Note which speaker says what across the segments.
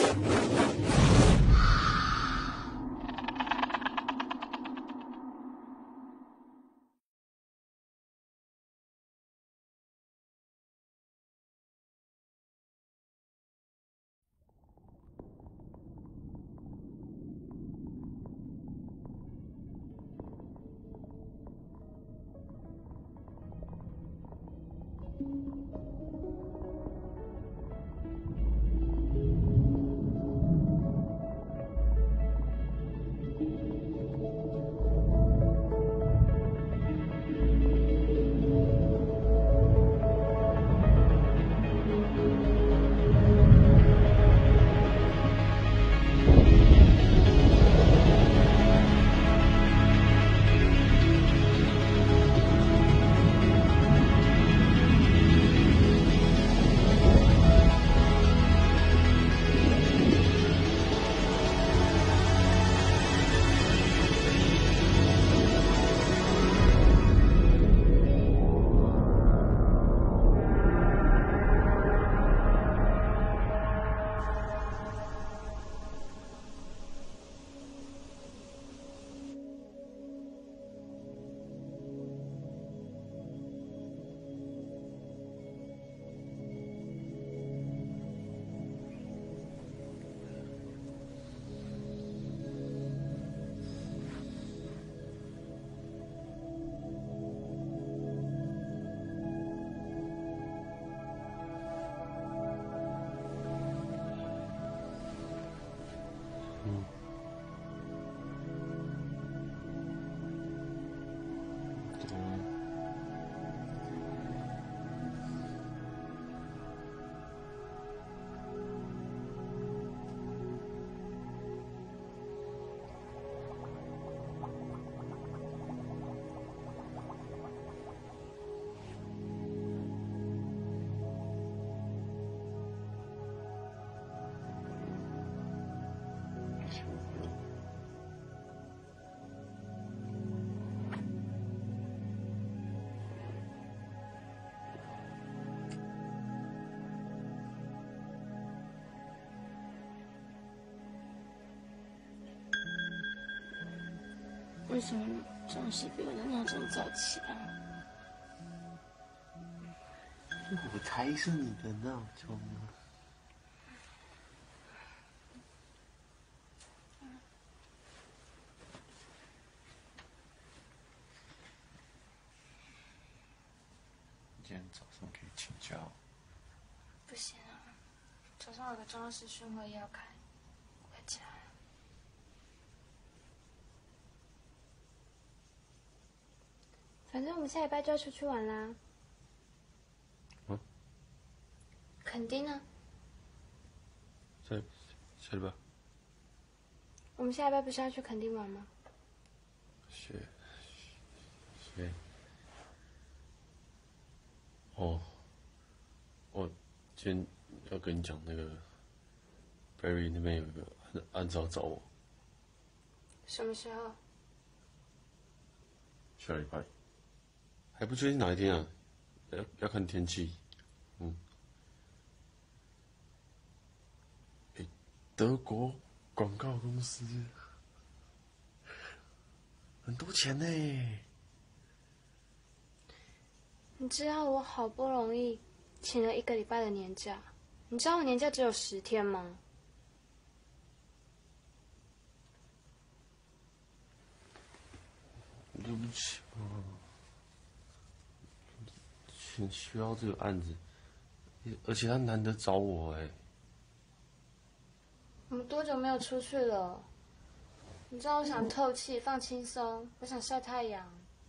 Speaker 1: 为什么总是比我的闹钟早起啊？
Speaker 2: 我才是你的闹钟啊！今天早上可以请假哦。
Speaker 1: 不行啊，早上有个重要视讯会议要开，回家。反正我们下礼拜就要出去玩啦。垦丁啊。
Speaker 2: 下礼拜。
Speaker 1: 我们下礼拜不是要去垦丁玩吗？
Speaker 2: 哦，我今天要跟你讲那个 Barry 那边有一个案子要找我。
Speaker 1: 什么时候？
Speaker 2: 下礼拜。还不确定哪一天啊，要看天气。德国广告公司，很多钱呢。
Speaker 1: 你知道我好不容易请了1个礼拜的年假，你知道我年假只有10天吗？
Speaker 2: 对不起啊，很需要这个案子，而且他难得找我哎。
Speaker 1: 我们多久没有出去了？你知道我想透气、放轻松，我想晒太阳。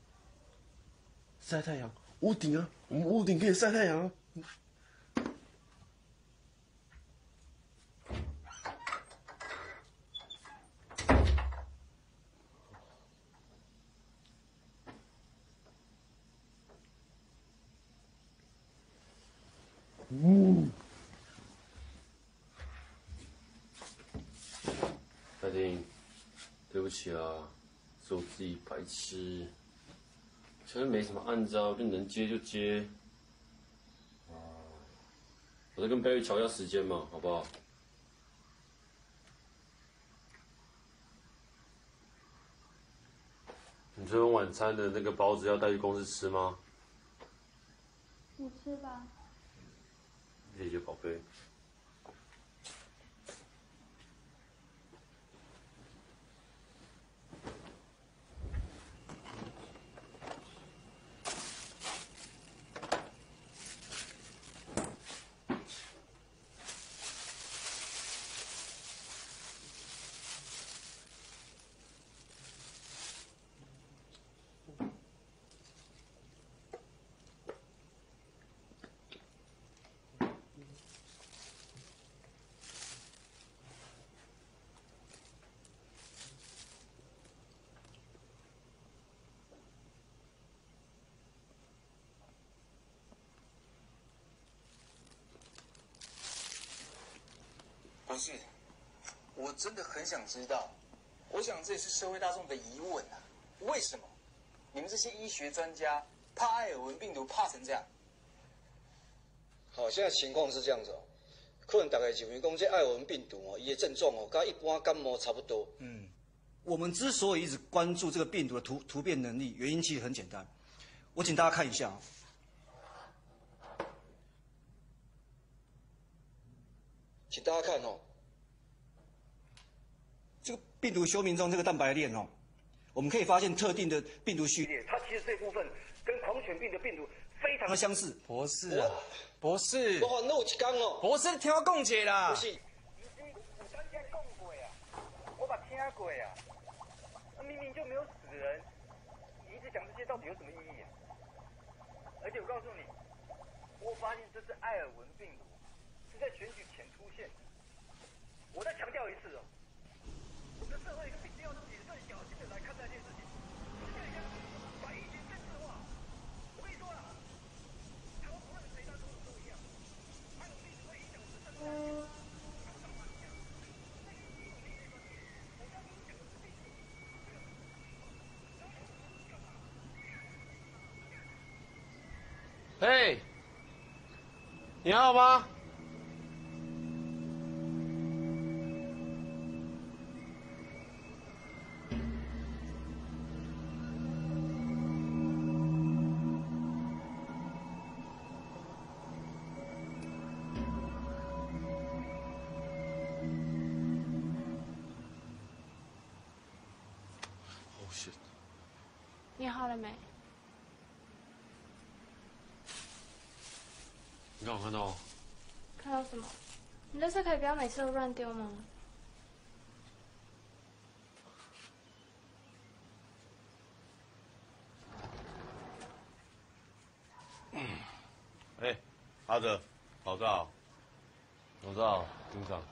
Speaker 2: 晒太阳，屋顶啊，我们屋顶可以晒太阳啊。大丁，对不起啊，是我自己白痴。前面没什么案子啊，就能接就接。我再跟 Barry 瞧一下时间嘛，好不好？ 你昨天晚餐的那个包子要带去公司吃吗？
Speaker 1: 你吃吧。
Speaker 2: 谢谢宝贝。
Speaker 3: 不是，我真的很想知道，我想这也是社会大众的疑问啊，为什么你们这些医学专家怕艾尔文病毒怕成这样？
Speaker 4: 好，现在情况是这样子哦，可能大概认为讲这艾尔文病毒哦，伊的症状哦，跟一般感冒差不多。我们之所以一直关注这个病毒的突变能力，原因其实很简单。我请大家看一下哦。请大家看哦，这个病毒休眠中这个蛋白链哦，我们可以发现特定的病毒序列，它其实这部分跟狂犬病的病毒非常的相似。
Speaker 5: 博士啊，博士，
Speaker 4: 我烦恼有一天哦，
Speaker 5: 博士听我讲者啦。
Speaker 4: 不是，
Speaker 3: 我把听过啊，明明就没有死人，你一直讲这些到底有什么意义啊？而且我告诉你，我发现这是艾尔文病毒，是在选举前出现的。我再强调一次哦，这社会必须要谨慎小心的来看待这件事情，不要把疫情政治化。我跟你说了，台湾不论谁当总统都一样，还有病毒会影响我们的生活。
Speaker 2: 嘿，你还好吗？Oh shit！
Speaker 1: 你好了没？
Speaker 2: 你刚好看到？
Speaker 1: 看到什么？你垃圾可以不要每次都乱丢吗？
Speaker 6: 哎，阿哲，老赵，
Speaker 2: 我知道，警长。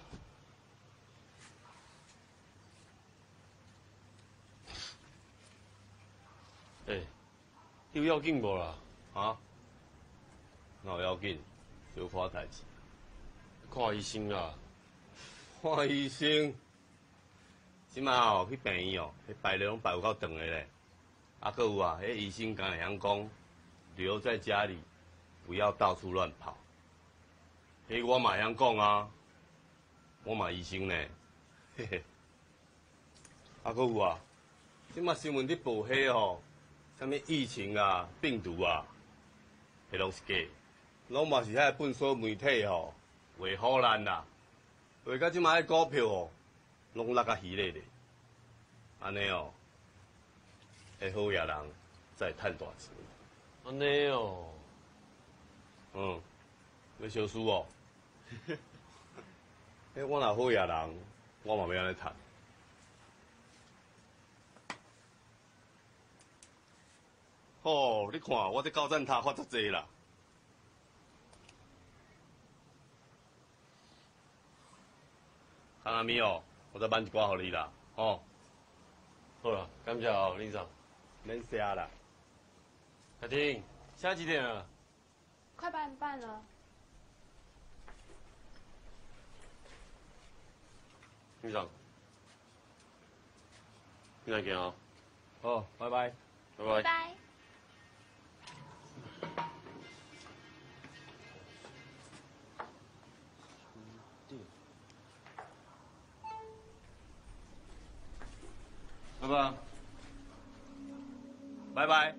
Speaker 2: 哎，有要紧无啦？
Speaker 6: 啊？哪有要紧？小可代志。
Speaker 2: 看医生啦。
Speaker 6: 看医生。即马哦去病院哦，迄排咧拢排有够长的咧。啊，搁有啊，迄医生敢会晓讲，留在家里，不要到处乱跑。迄我嘛会晓讲啊，我嘛医生呢，嘿嘿。啊，搁有啊，即马新闻咧报迄吼，啥物疫情啊、病毒啊，迄拢是假，拢嘛是遐本所媒体吼画唬咱啦，画到即马迄股票吼，拢落甲稀咧咧，安尼哦，迄好野人才会趁大钱。
Speaker 2: 安尼哦。
Speaker 6: 要小输哦。迄我若好野人，我嘛要安尼趁。哦，你看我这高赞塔发足济啦。康阿咪哦，我再办一寡互你啦，哦。
Speaker 2: 好了，感谢哦，领长。
Speaker 6: 免谢啦。
Speaker 2: 海婷，现在几点了？
Speaker 1: 快8点半了。
Speaker 2: 领长，你来见啊。
Speaker 6: 好，拜拜。
Speaker 2: 拜拜。
Speaker 1: 拜。
Speaker 2: 拜拜。
Speaker 6: 拜拜。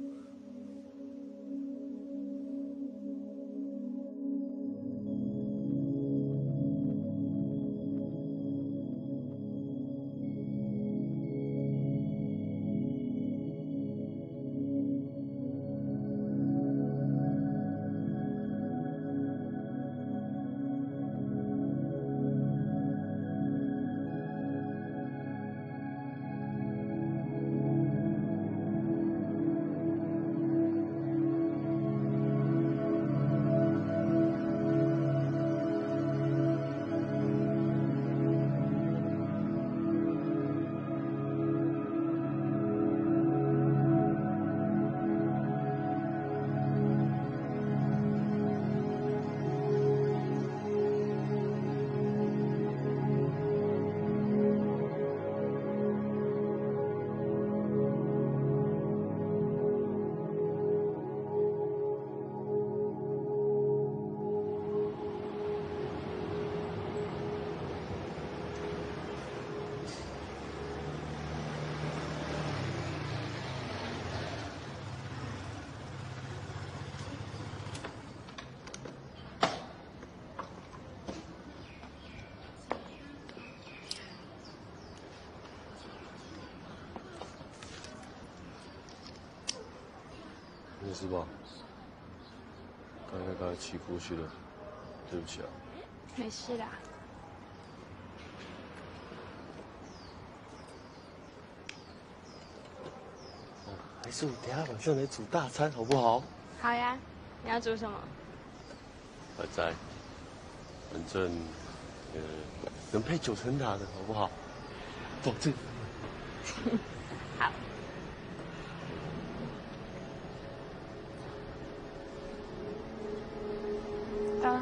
Speaker 2: 没事吧？刚才气过去了，对不起啊。
Speaker 1: 没事啦。
Speaker 2: 还是我们等一下晚上来煮大餐好不好？
Speaker 1: 好呀，你要煮什么？
Speaker 2: 我在，反正能配9层塔的好不好？保证。
Speaker 1: 好。到了。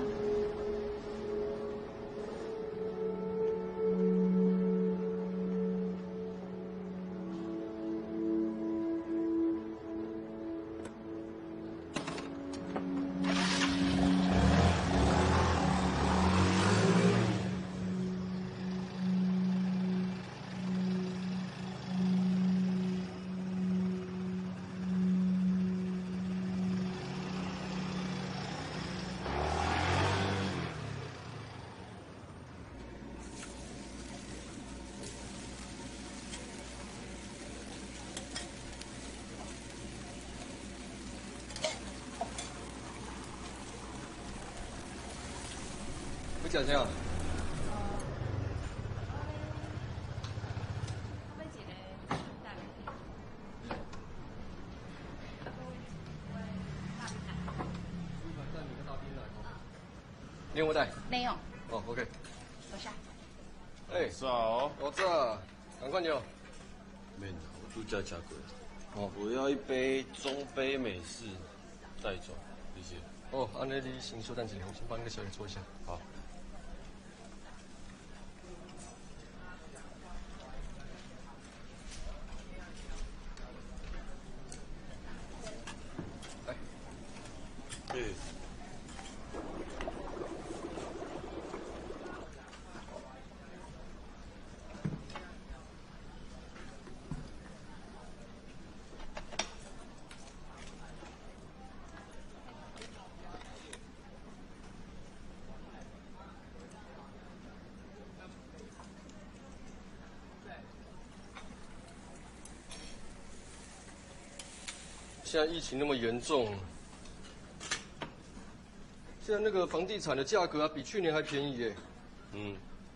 Speaker 7: 讲这样。烟雾袋。
Speaker 8: 没有。
Speaker 7: 哦 ，OK。
Speaker 8: 多少？
Speaker 7: 哎，
Speaker 2: 少。
Speaker 7: 我这，赶快点。
Speaker 2: 没，我度假价格。哦，我要一杯中杯美式，带走，谢谢。
Speaker 7: 哦，按那你先休站几天，我先帮那个小姐做一下。
Speaker 2: 好。
Speaker 7: 来。
Speaker 2: 对。
Speaker 7: 现在疫情那么严重，现在那个房地产的价格啊，比去年还便宜耶。
Speaker 2: 嗯。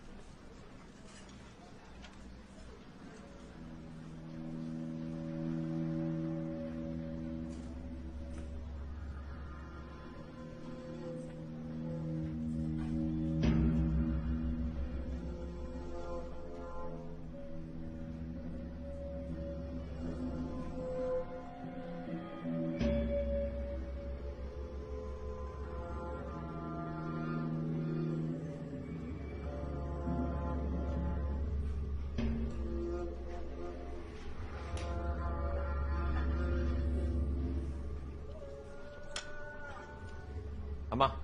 Speaker 9: 阿妈，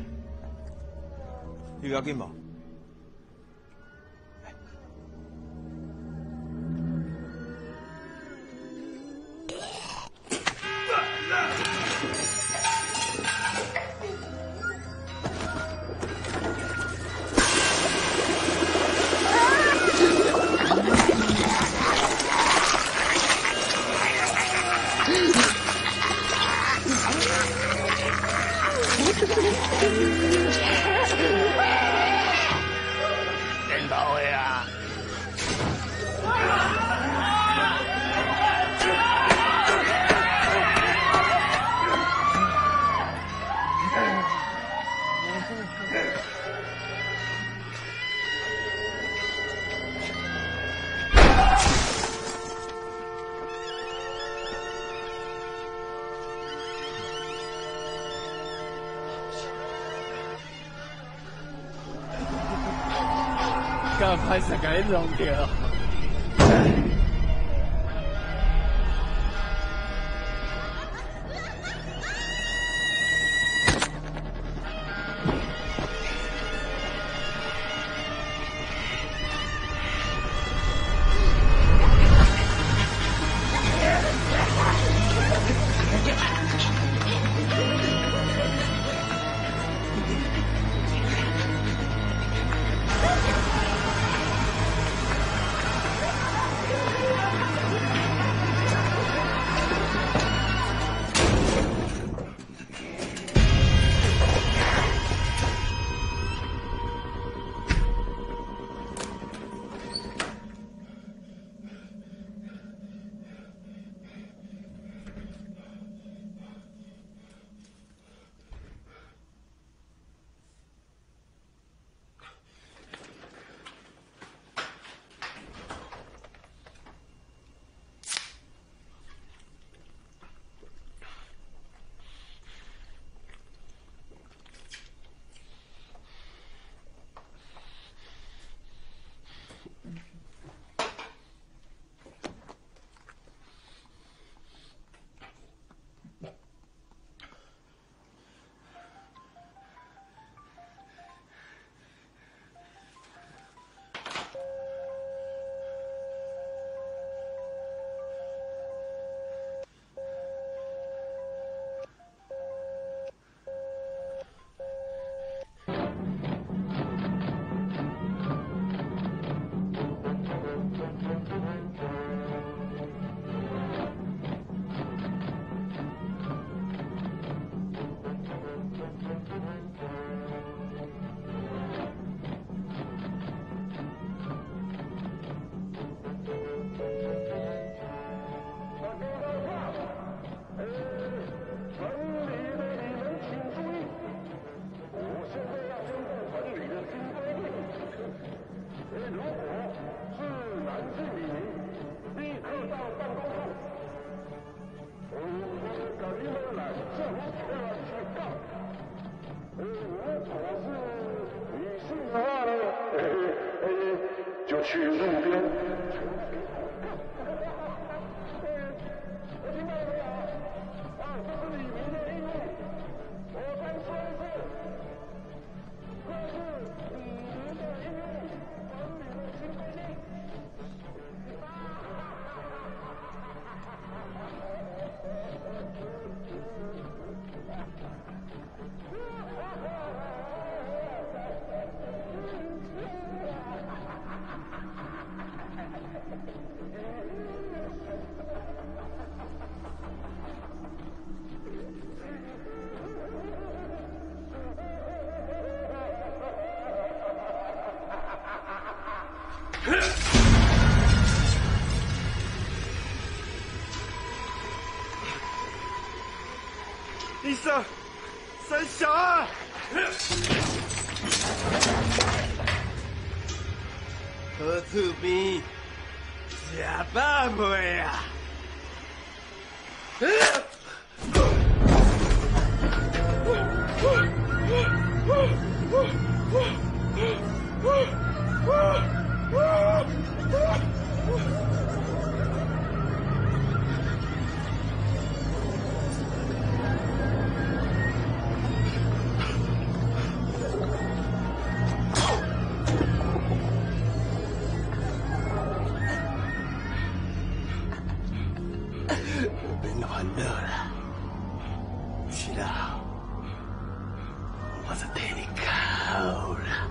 Speaker 9: 你要紧无？
Speaker 8: 干歹势甲你弄掉。
Speaker 10: 就去路边。
Speaker 8: 你三小啊！河厝边吃饱未啊？免烦恼啦，是啦，我是替你考啦。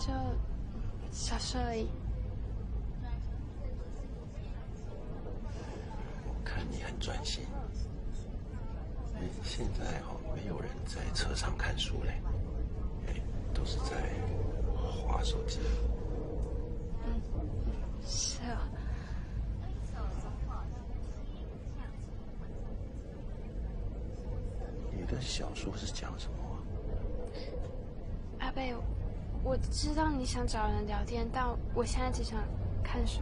Speaker 1: 就小事而已。
Speaker 8: 我看你很专心。现在没有人在车上看书嘞，都是在滑手机。
Speaker 1: 是啊。
Speaker 8: 你的小说是讲什么？
Speaker 1: 阿贝，我知道你想找人聊天，但我现在只想看书。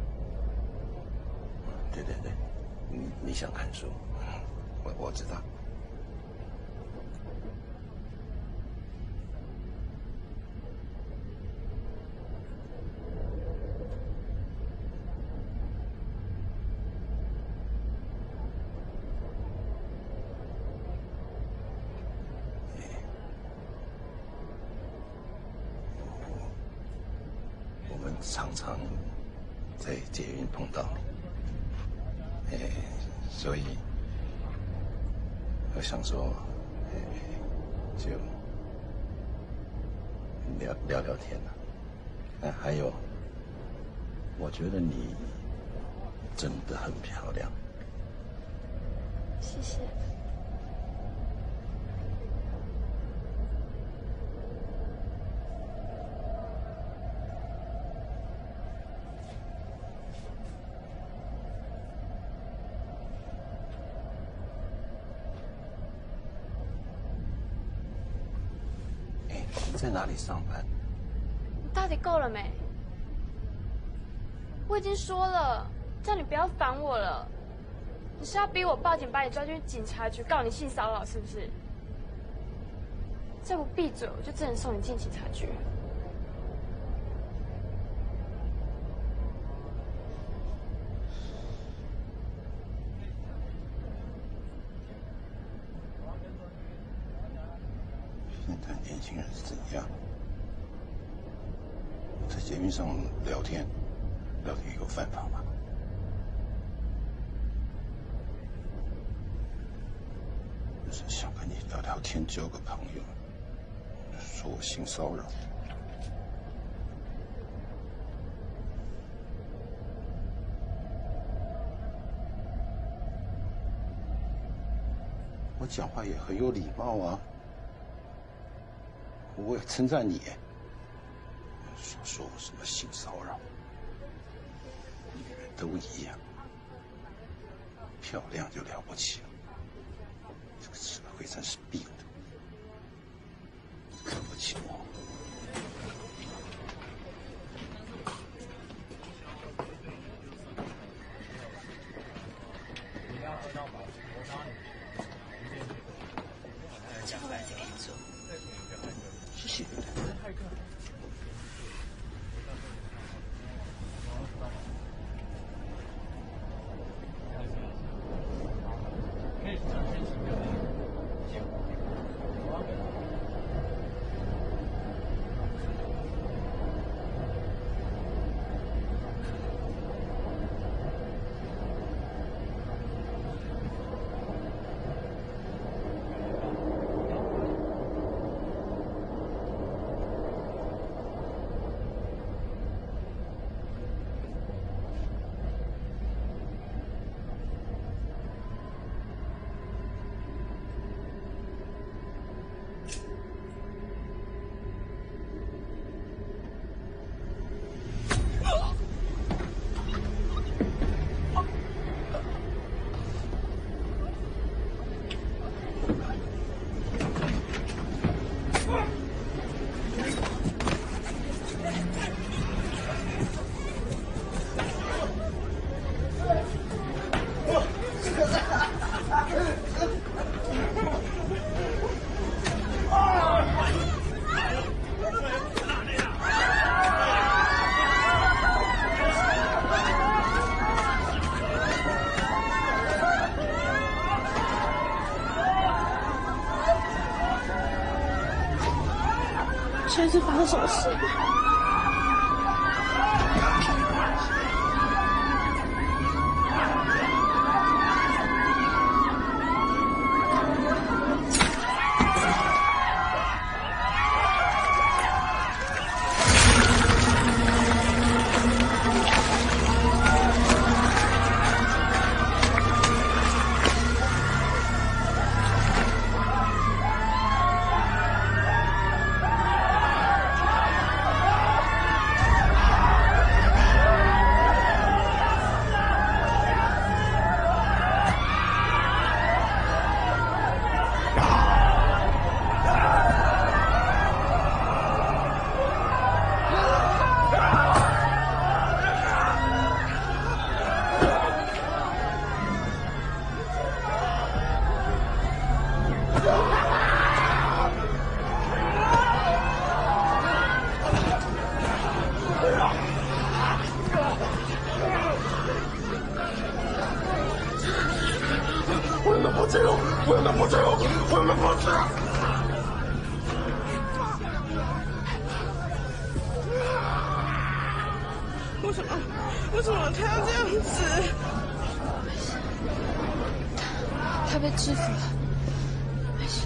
Speaker 8: 对，你想看书，我知道。常常在捷运碰到，所以我想说，就聊聊天了。还有，我觉得你真的很漂亮。
Speaker 1: 谢谢。
Speaker 8: 在哪里上班？
Speaker 1: 你到底够了没？我已经说了，叫你不要烦我了。你是要逼我报警，把你抓进警察局告你性骚扰，是不是？再不闭嘴，我就真的送你进警察局。
Speaker 8: 现在年轻人是怎样？在捷运上聊天有犯法吗？就是想跟你聊聊天，交个朋友，说我性骚扰。我讲话也很有礼貌啊。我也称赞你，说我什么性骚扰，女人都一样，漂亮就了不起了，这个社会真是病的，看不起我。
Speaker 11: 这后来再给你做。
Speaker 8: 谢谢。
Speaker 1: 现在是发生什么事？
Speaker 10: 我们不吃，我们不吃。
Speaker 11: 为什么他要这样子？
Speaker 1: 他被制服了，没事。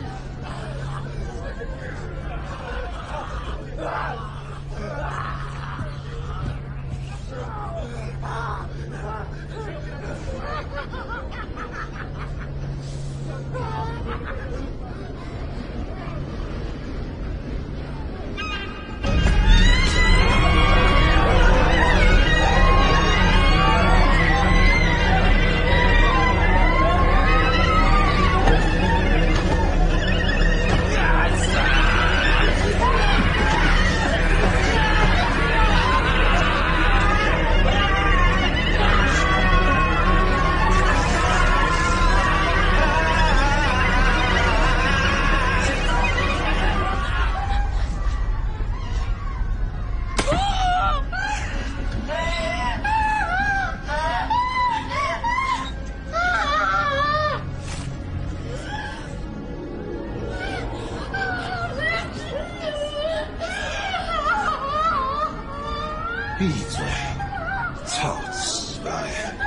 Speaker 8: 闭嘴！操鸡巴！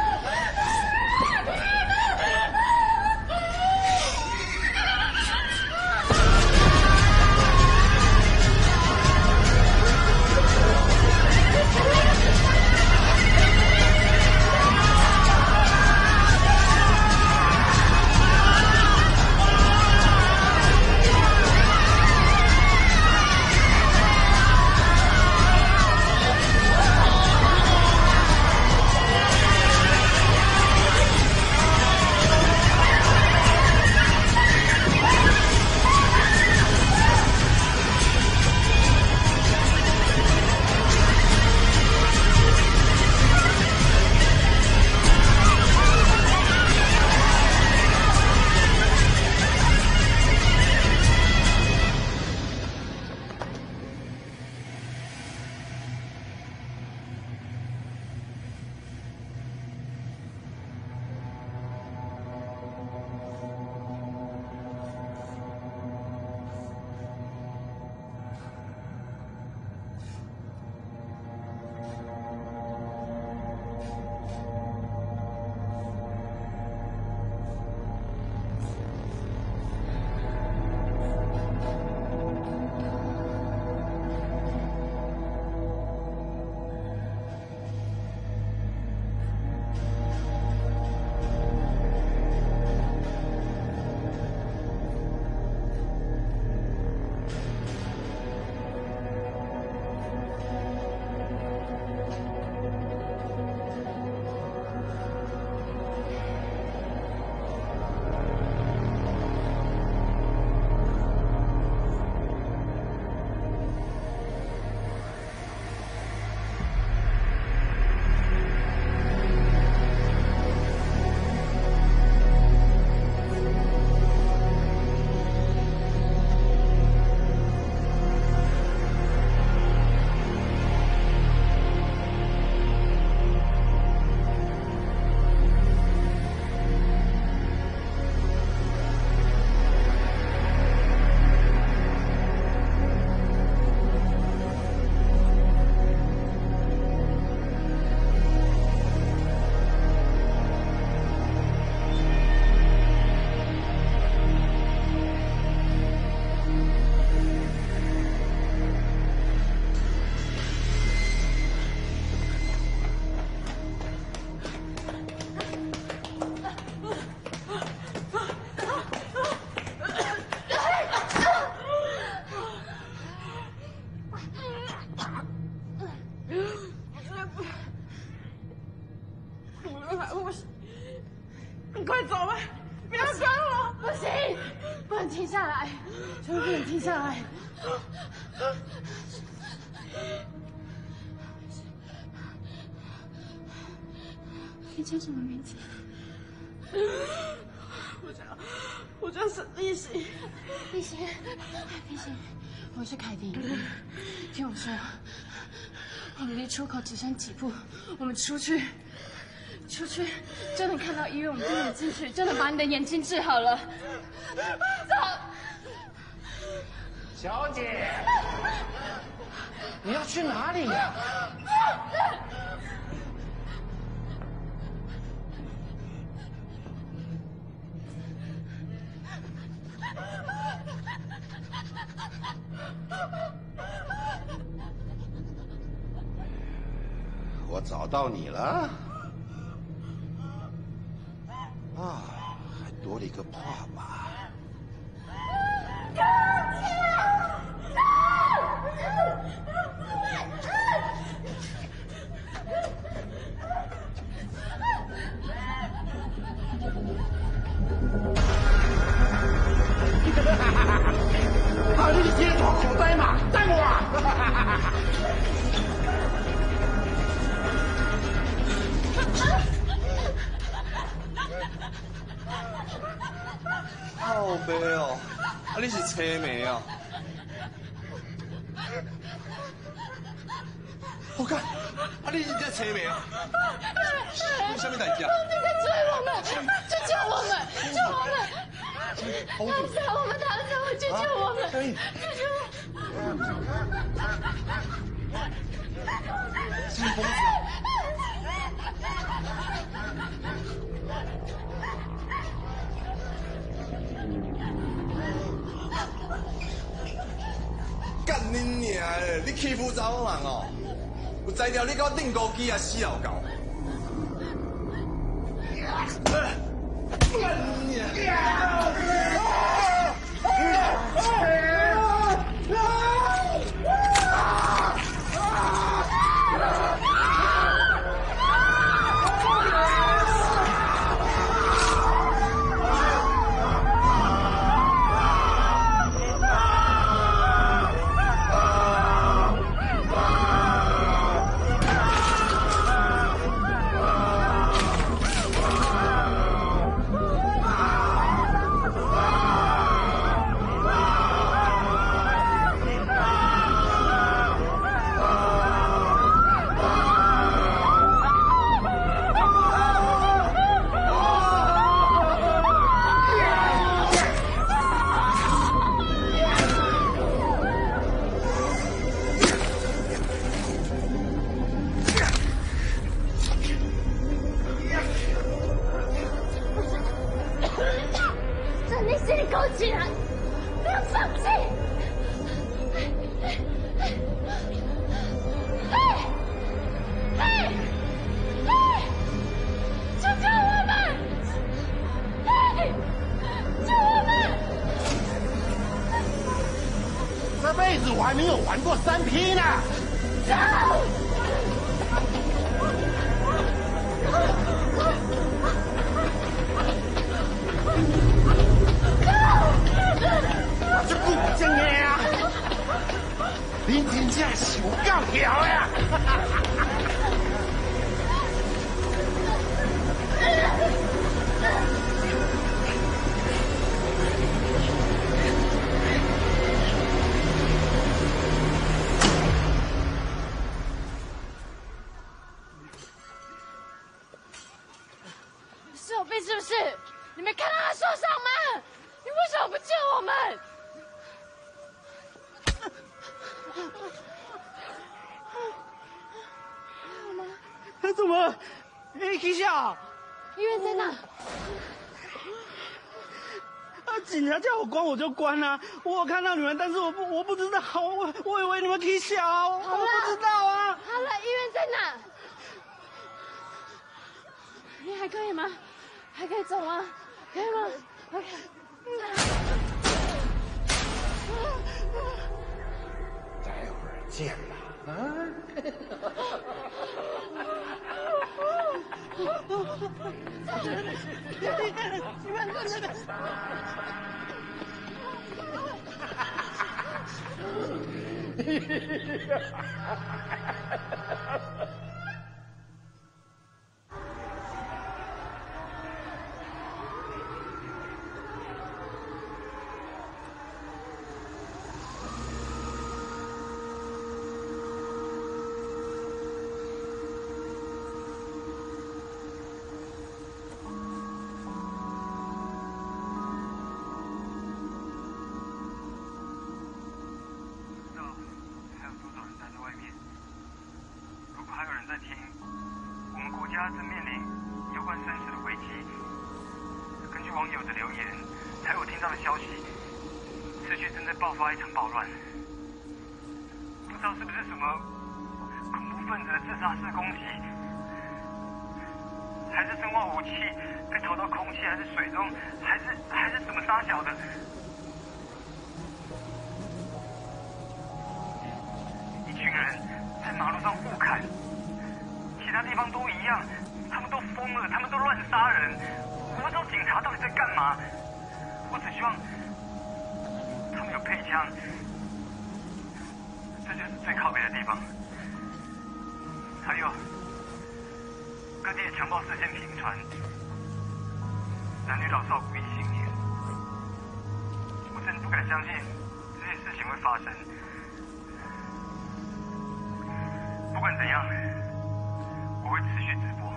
Speaker 11: 你快走吧，不要管我！
Speaker 1: 不行，不能停下来，绝对不能停下来。你叫什么名字？
Speaker 11: 我叫沈立行。
Speaker 1: 立行，立行，我是凯婷。听我说，我们离出口只剩几步，我们出去出去就能看到医院，我们跟你进去就能把你的眼睛治好了。走。
Speaker 12: 小姐，你要去哪里呀？
Speaker 8: 我找到你了，啊，还多了一个爸爸。啊！你接头口袋嘛，等我！
Speaker 7: 靠背哦，啊你是车迷啊？我看，啊你是这车迷啊？你什么代志啊？
Speaker 1: 你在追我们，就救我们，救我们！唐三，我们唐三，我救我们，救我们！
Speaker 7: 是疯子。干你娘的！你欺负查某人哦！有才调你搞顶高机啊，死老狗！干你娘！
Speaker 8: 我还没有玩过3P 呢。我这古正的啊，你真正是有够条呀！
Speaker 1: 是有病是不是？你没看到他受伤吗？你为什么不救我们？还好吗？
Speaker 12: 他怎么？哎，起笑。
Speaker 1: 医院在哪？
Speaker 12: 啊！警察叫我关我就关啊！我有看到你们，但是我不知道，我以为你们起笑，我不知道啊。
Speaker 1: 好了，医院在哪？你还可以吗？还可以走吗？可以吗 ？OK。
Speaker 8: 待会儿见吧，啊！
Speaker 12: 你们真的。
Speaker 3: 面临有关生死的危机。根据网友的留言，还有我听到的消息，市区正在爆发一场暴乱，不知道是不是什么恐怖分子的自杀式攻击，还是生化武器被投到空气，还是水中，还是什么杀小的。一群人在马路上互砍，其他地方都一样，他们都疯了，他们都乱杀人。我不知道警察到底在干嘛，我只希望他们有配枪，这就是最靠北的地方。还有，各地的强暴事件频传，男女老少无一幸免。我真的不敢相信这些事情会发生。不管怎样，我会持续直播。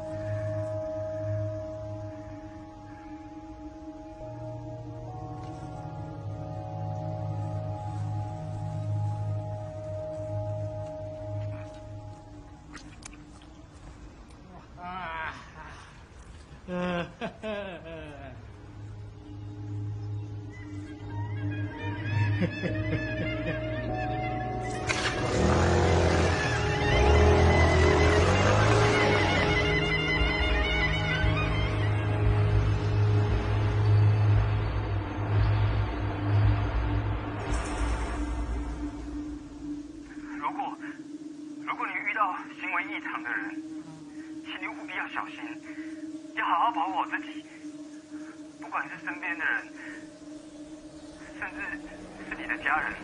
Speaker 3: 如果你遇到行为异常的人，请你务必要小心，要好好保护好自己，不管是身边的人，甚至是你的家人。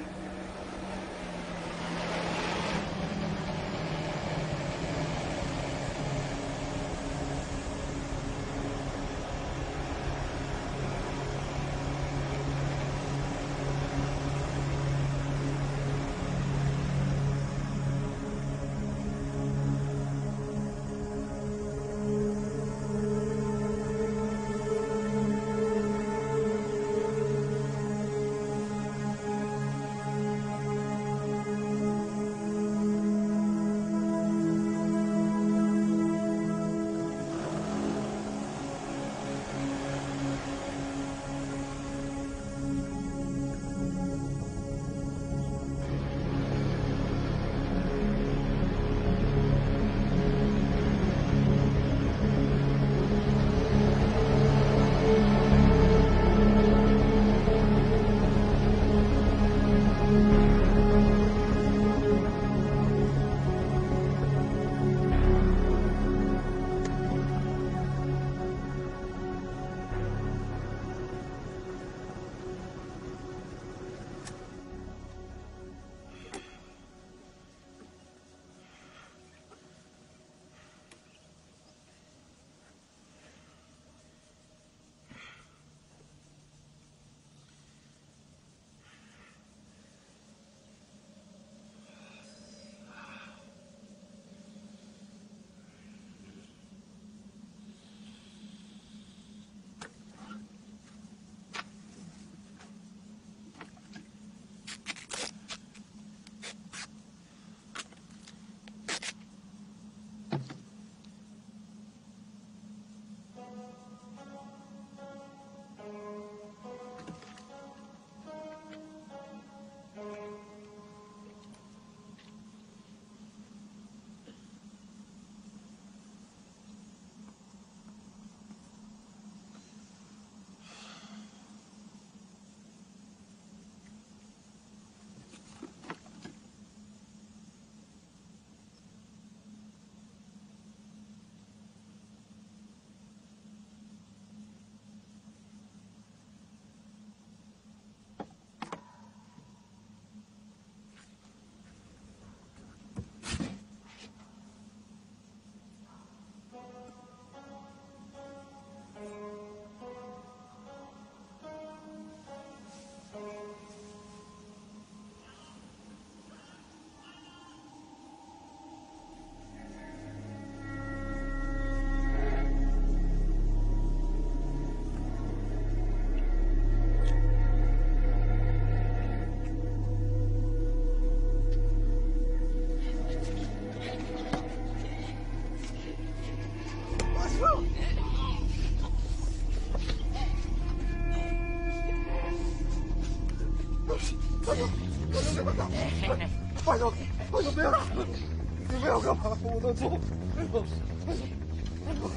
Speaker 7: 拜托，拜托不要，你不要干嘛？我的错，拜托，拜托。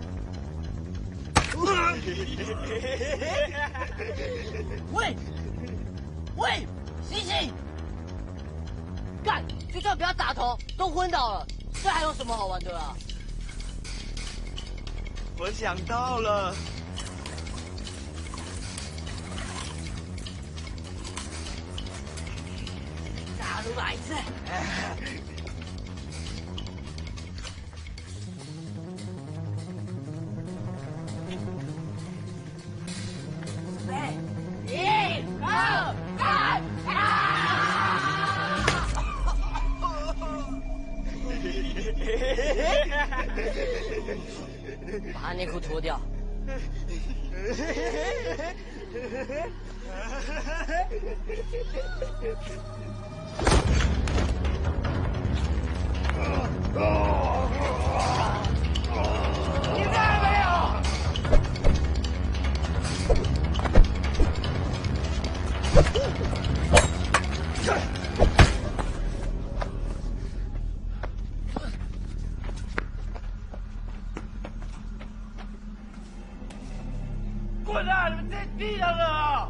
Speaker 13: 喂，醒醒！干，就算不要打头，都昏倒了，这还有什么好玩的啊？
Speaker 5: 我想到了。
Speaker 13: 打出来一次。把他内裤脱掉。
Speaker 11: 你在没有？滚啊！你们在地上呢！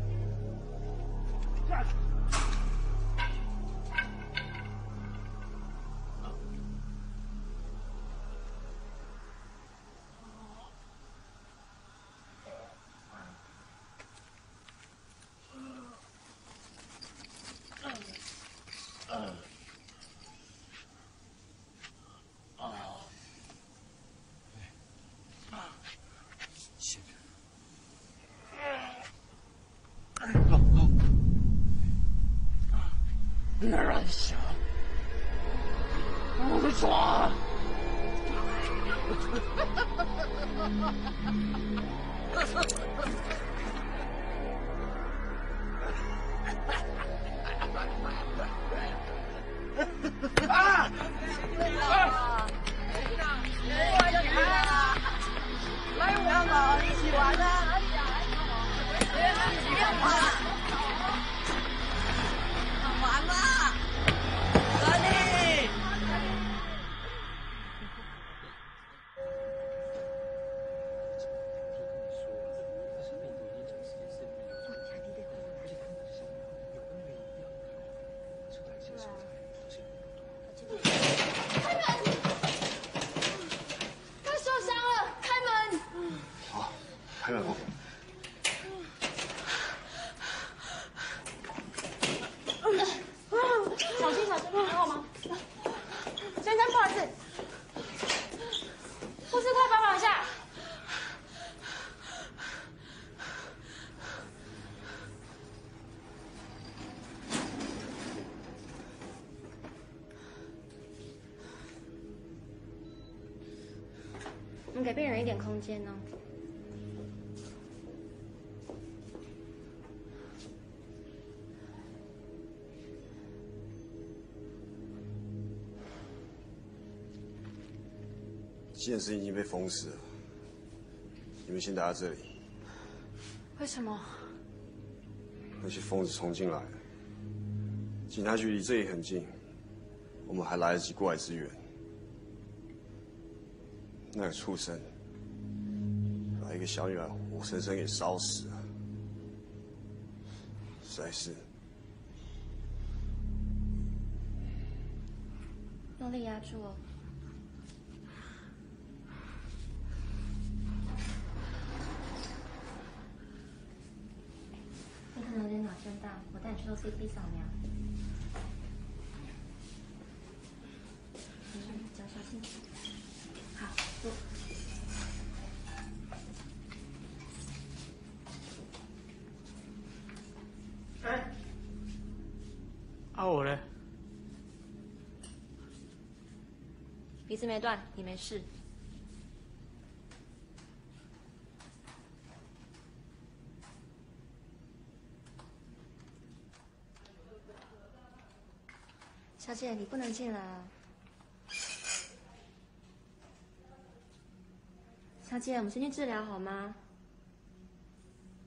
Speaker 11: 别乱想，我的床。啊！来我们一起玩啊！不要跑！完了，哥你！
Speaker 1: 开门！他受伤了，开门！
Speaker 7: 好，开门。
Speaker 1: 小心小心，还好吗？先生，不好意思，护士快帮忙一下。我们给病人一点空间呢。
Speaker 7: 急诊室已经被封死了，你们先待在这里。
Speaker 1: 为什么？
Speaker 7: 那些疯子冲进来了，警察局离这里很近，我们还来得及过来支援。那个畜生把一个小女孩活生生给烧死了，实在是。
Speaker 1: 用力压住哦。你可能有点脑震荡，我带你去做 CT 扫描。脚小心。好，坐。
Speaker 5: 啊我嘞？
Speaker 1: 鼻子没断，你没事。小姐，你不能进来啊！小姐，我们先去治疗好吗？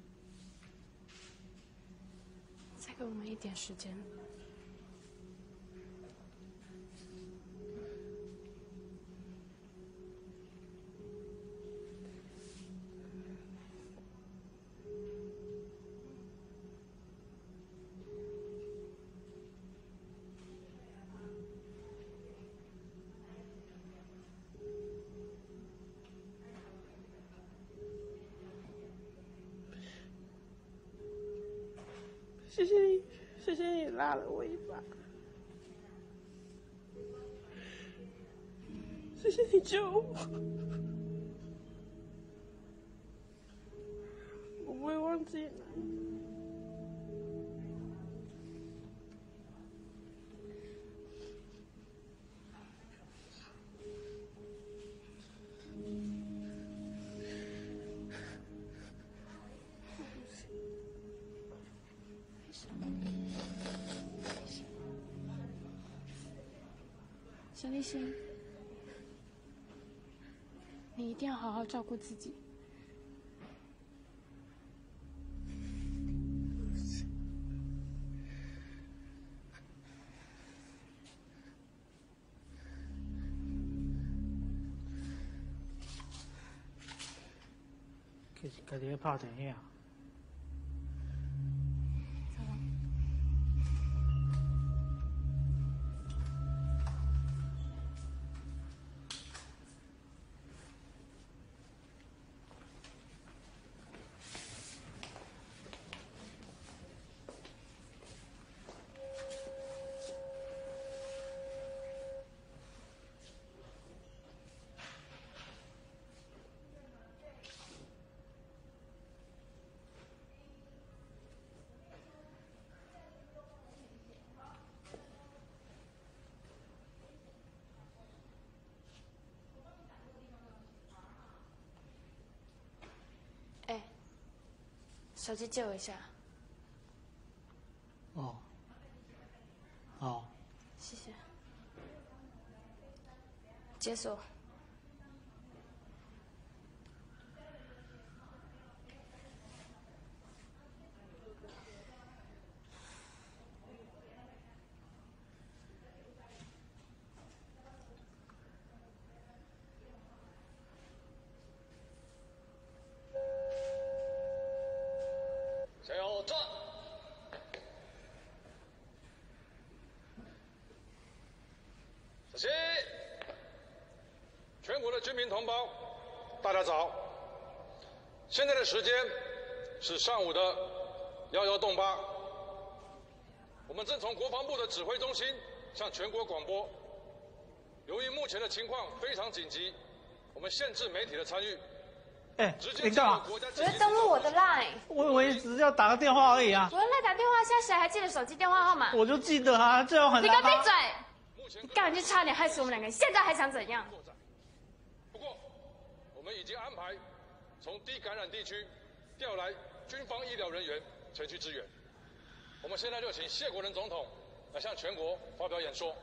Speaker 14: 再给我们一点时间。
Speaker 11: 谢谢你，谢谢你拉了我一把，谢谢你救我，我不会忘记了。
Speaker 1: 小立新，你一定要好好照顾自己。
Speaker 12: 其实家己咧拍电影。
Speaker 1: 手机借我一下。
Speaker 12: 哦。好。
Speaker 1: 谢谢。解锁。
Speaker 14: 小站。小心！全国的居民同胞，大家早。现在的时间是上午的11:08。我们正从国防部的指挥中心向全国广播。由于目前的情况非常紧急，我们限制媒体的参与。
Speaker 12: 你干嘛？
Speaker 1: 我在登录我的 LINE。
Speaker 12: 我以为只是要打个电话而已啊。
Speaker 1: 我用 LINE 打电话，现在谁还记得手机电话号码？
Speaker 12: 我就记得啊，这样很难。
Speaker 1: 你给我闭嘴！你干就差点害死我们2个人，现在还想怎样？
Speaker 14: 不过，我们已经安排从低感染地区调来军方医疗人员前去支援。我们现在就请谢国仁总统来向全国发表演说。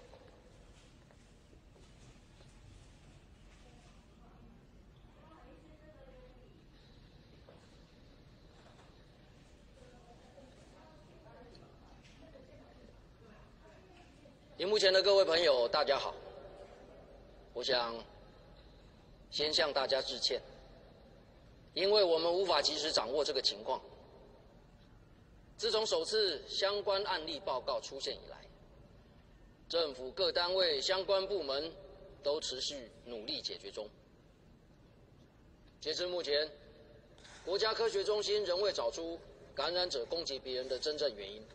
Speaker 15: 荧幕前的各位朋友，大家好。我想先向大家致歉，因为我们无法及时掌握这个情况。自从首次相关案例报告出现以来，政府各单位相关部门都持续努力解决中。截至目前，国家科学中心仍未找出感染者攻击别人的真正原因。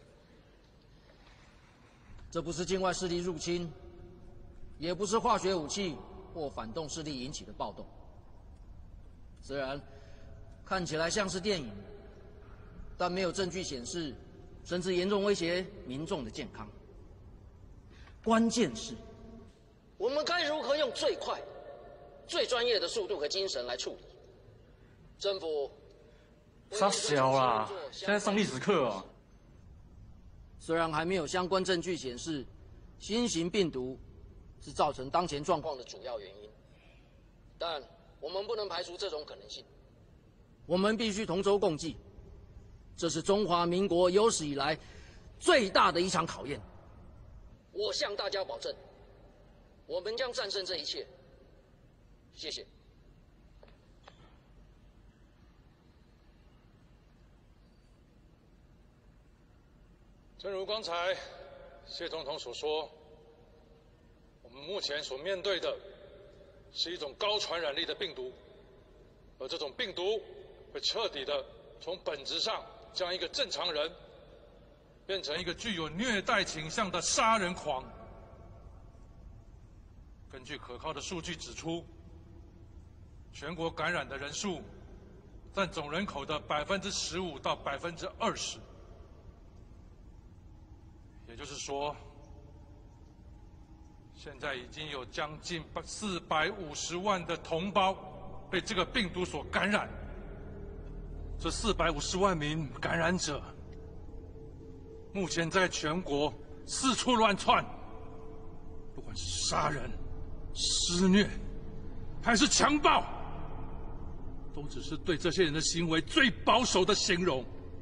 Speaker 15: 这不是境外势力入侵，也不是化学武器或反动势力引起的暴动。虽然看起来像是电影，但没有证据显示，甚至严重威胁民众的健康。关键是，我们该如何用最快、最专业的速度和精神来处理？政府
Speaker 16: 傻小啦，现在上历史课哦。
Speaker 15: 虽然还没有相关证据显示新型病毒是造成当前状况的主要原因，但我们不能排除这种可能性。我们必须同舟共济，这是中华民国有史以来最大的一场考验。我向大家保证，我们将战胜这一切。谢谢。
Speaker 14: 正如刚才谢总统所说，我们目前所面对的是一种高传染力的病毒，而这种病毒会彻底的从本质上将一个正常人变成一个具有虐待倾向的杀人狂。根据可靠的数据指出，全国感染的人数占总人口的15%到20%，也就是说，现在已经有将近450万的同胞被这个病毒所感染。这450万名感染者，目前在全国四处乱窜，不管是杀人、施虐，还是强暴，都只是对这些人的行为最保守的形容。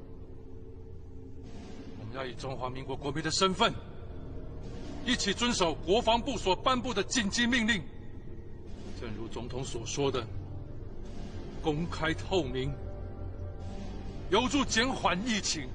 Speaker 14: 我们要以中华民国国民的身份，一起遵守国防部所颁布的紧急命令。正如总统所说的，公开透明，有助减缓疫情。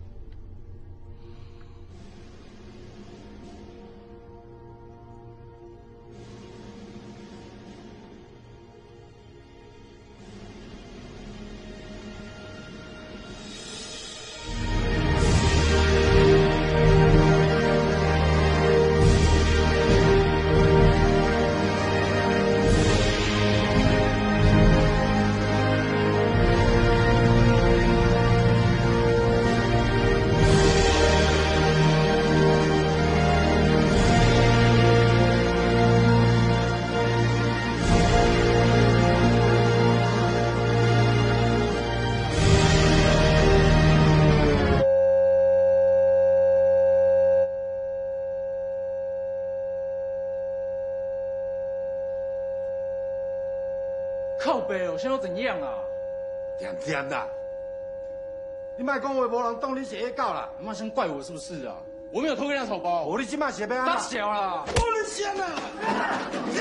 Speaker 16: 靠北哦，现在怎样啊？
Speaker 8: 甜甜的，你莫讲话，无人当你是恶狗啦！
Speaker 16: 你妈先怪我是不是啊？我没有偷给他草包。
Speaker 8: 我你今麦是要安
Speaker 16: 大小啦！
Speaker 8: 我你香啊！你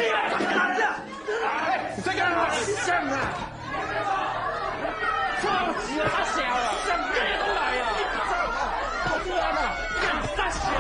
Speaker 8: 在干嘛？香啊！
Speaker 16: 超级大小了，香咩都来呀！好突然啊！大小。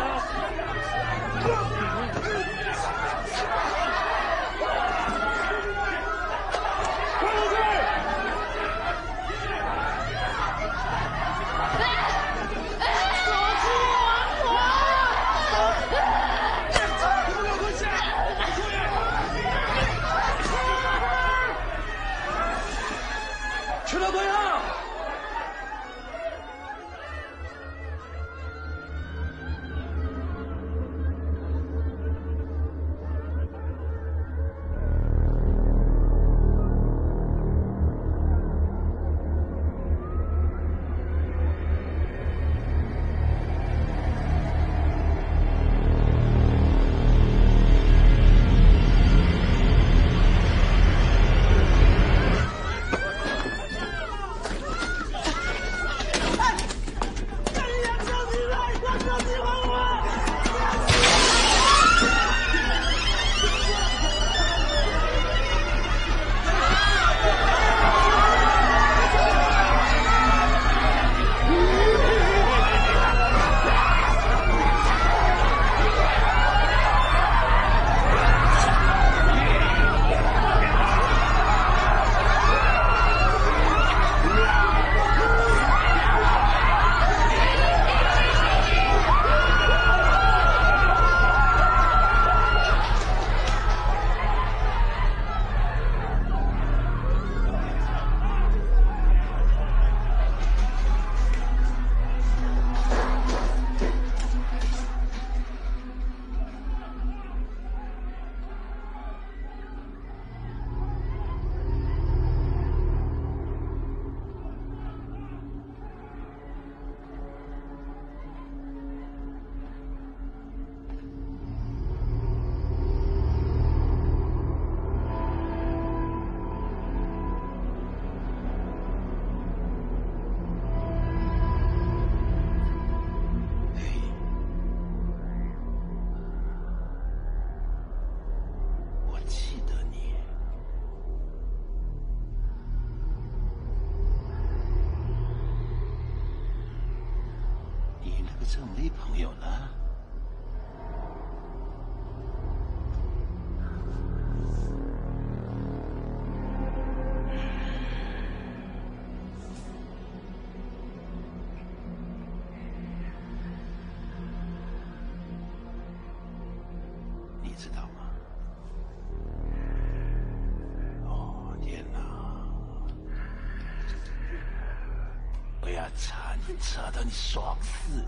Speaker 12: 去到对了。
Speaker 8: 这没朋友呢？
Speaker 16: 查你查到你爽死！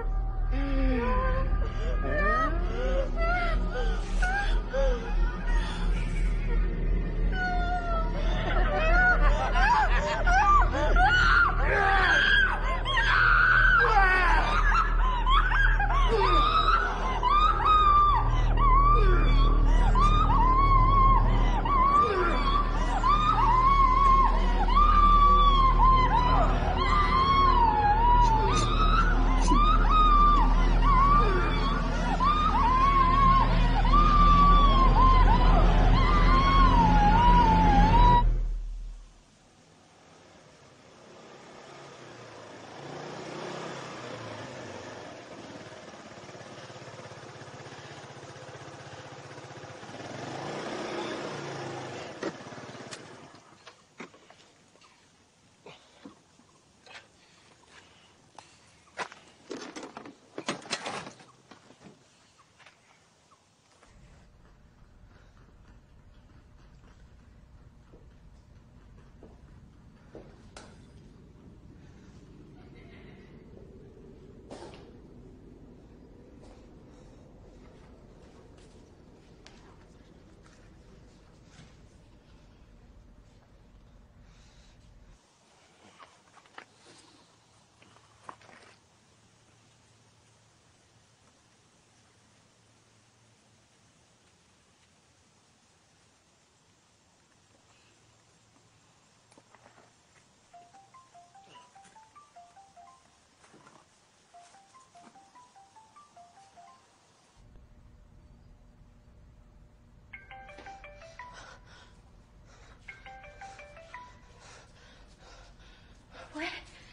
Speaker 1: 喂，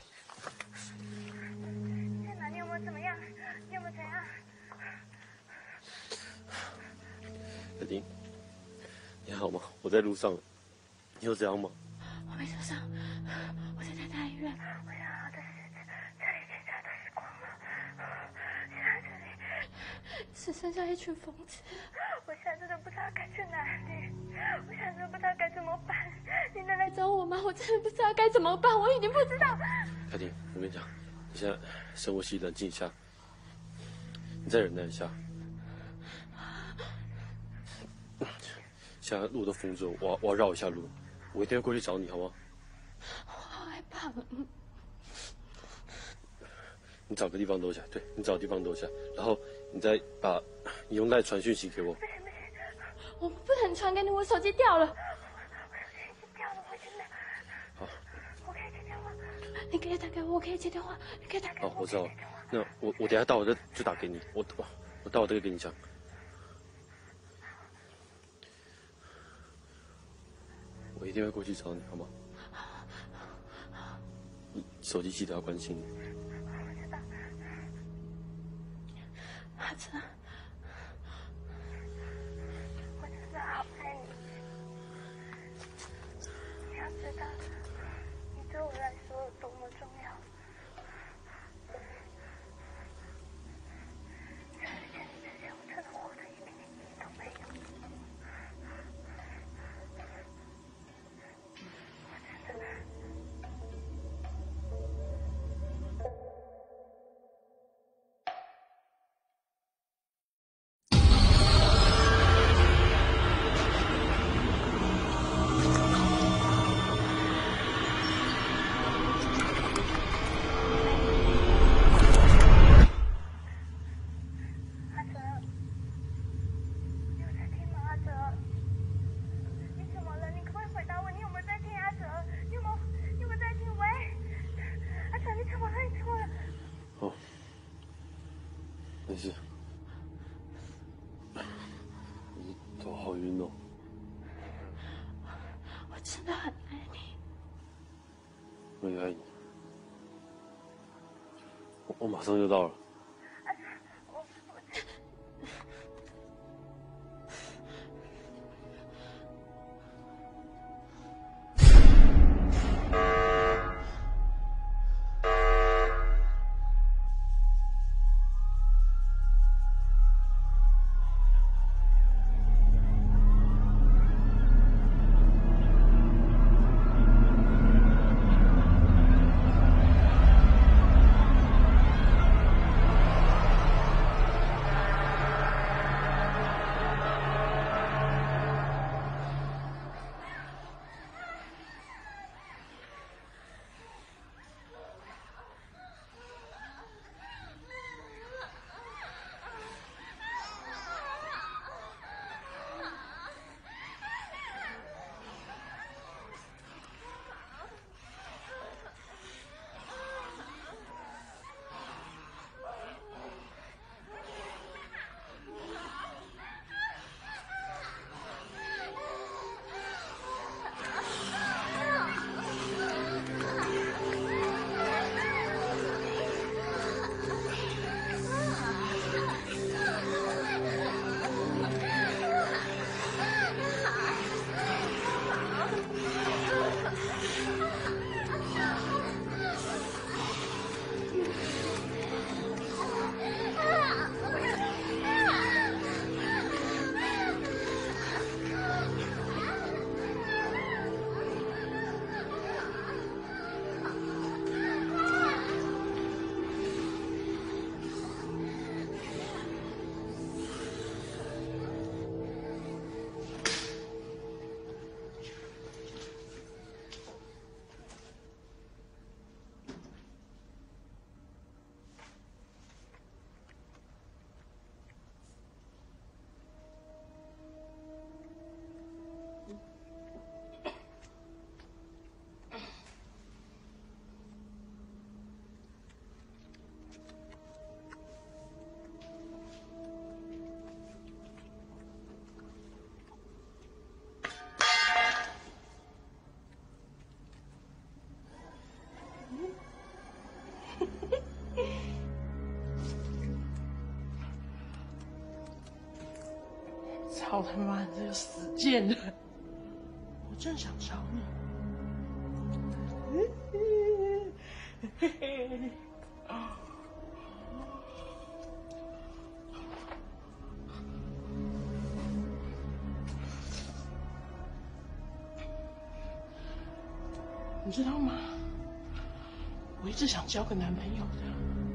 Speaker 1: 在哪？你有没有怎么样？你有没有怎样？
Speaker 2: 小丁，你还好吗？我在路上，你有怎样吗？
Speaker 1: 我没受伤，我在台大医院。我想好的日子，这里现在都死光了，现在这里只剩下一群疯子。我现在真的不知道该去哪里，我现在真的不知道该怎么办。你能来找我吗？我真的不知道该怎么办，我已经不知道。
Speaker 2: 小丁，我跟你讲，你现在深呼吸，冷静一下，你再忍耐一下。现在路都封住，我要绕一下路，我一定会过去找你，好吗？
Speaker 1: 我好害怕。
Speaker 2: 你找个地方躲起来，对，你找个地方躲起来，然后你再把你用赖传讯息给我。
Speaker 1: 不行，我不能传给你，我手机掉了。我手机已经掉了，我已经没有。
Speaker 2: 好，
Speaker 1: 我可以接电话，你可以打给我，我可以接电话，你可以打给我。
Speaker 2: 哦，我知道了。那我等一下到我就打给你，我到我这个跟你讲。我一定会过去找你，好吗？你手机记得要关静音。
Speaker 1: 我知道。阿哲，我真的好爱你。你要知道，你对我来说有多么重要。在遇见你之前，我真的活得一点意义都没有。
Speaker 2: 没事。你头好晕哦。
Speaker 1: 我真的很爱你。
Speaker 2: 我也爱你。我马上就到了。
Speaker 17: 操他妈这个死贱人！我正想找你。你知道吗？我一直想交个男朋友的。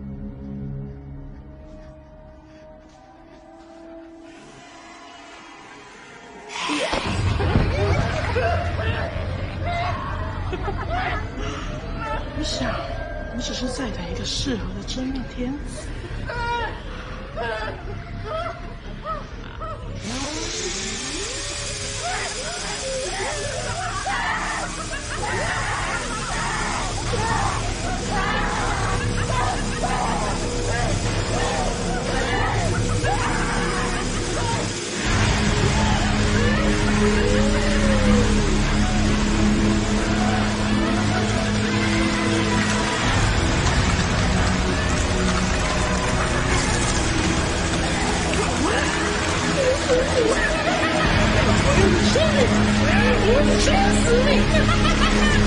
Speaker 17: 我想，我只是在等一个适合的真命天子。我气死你！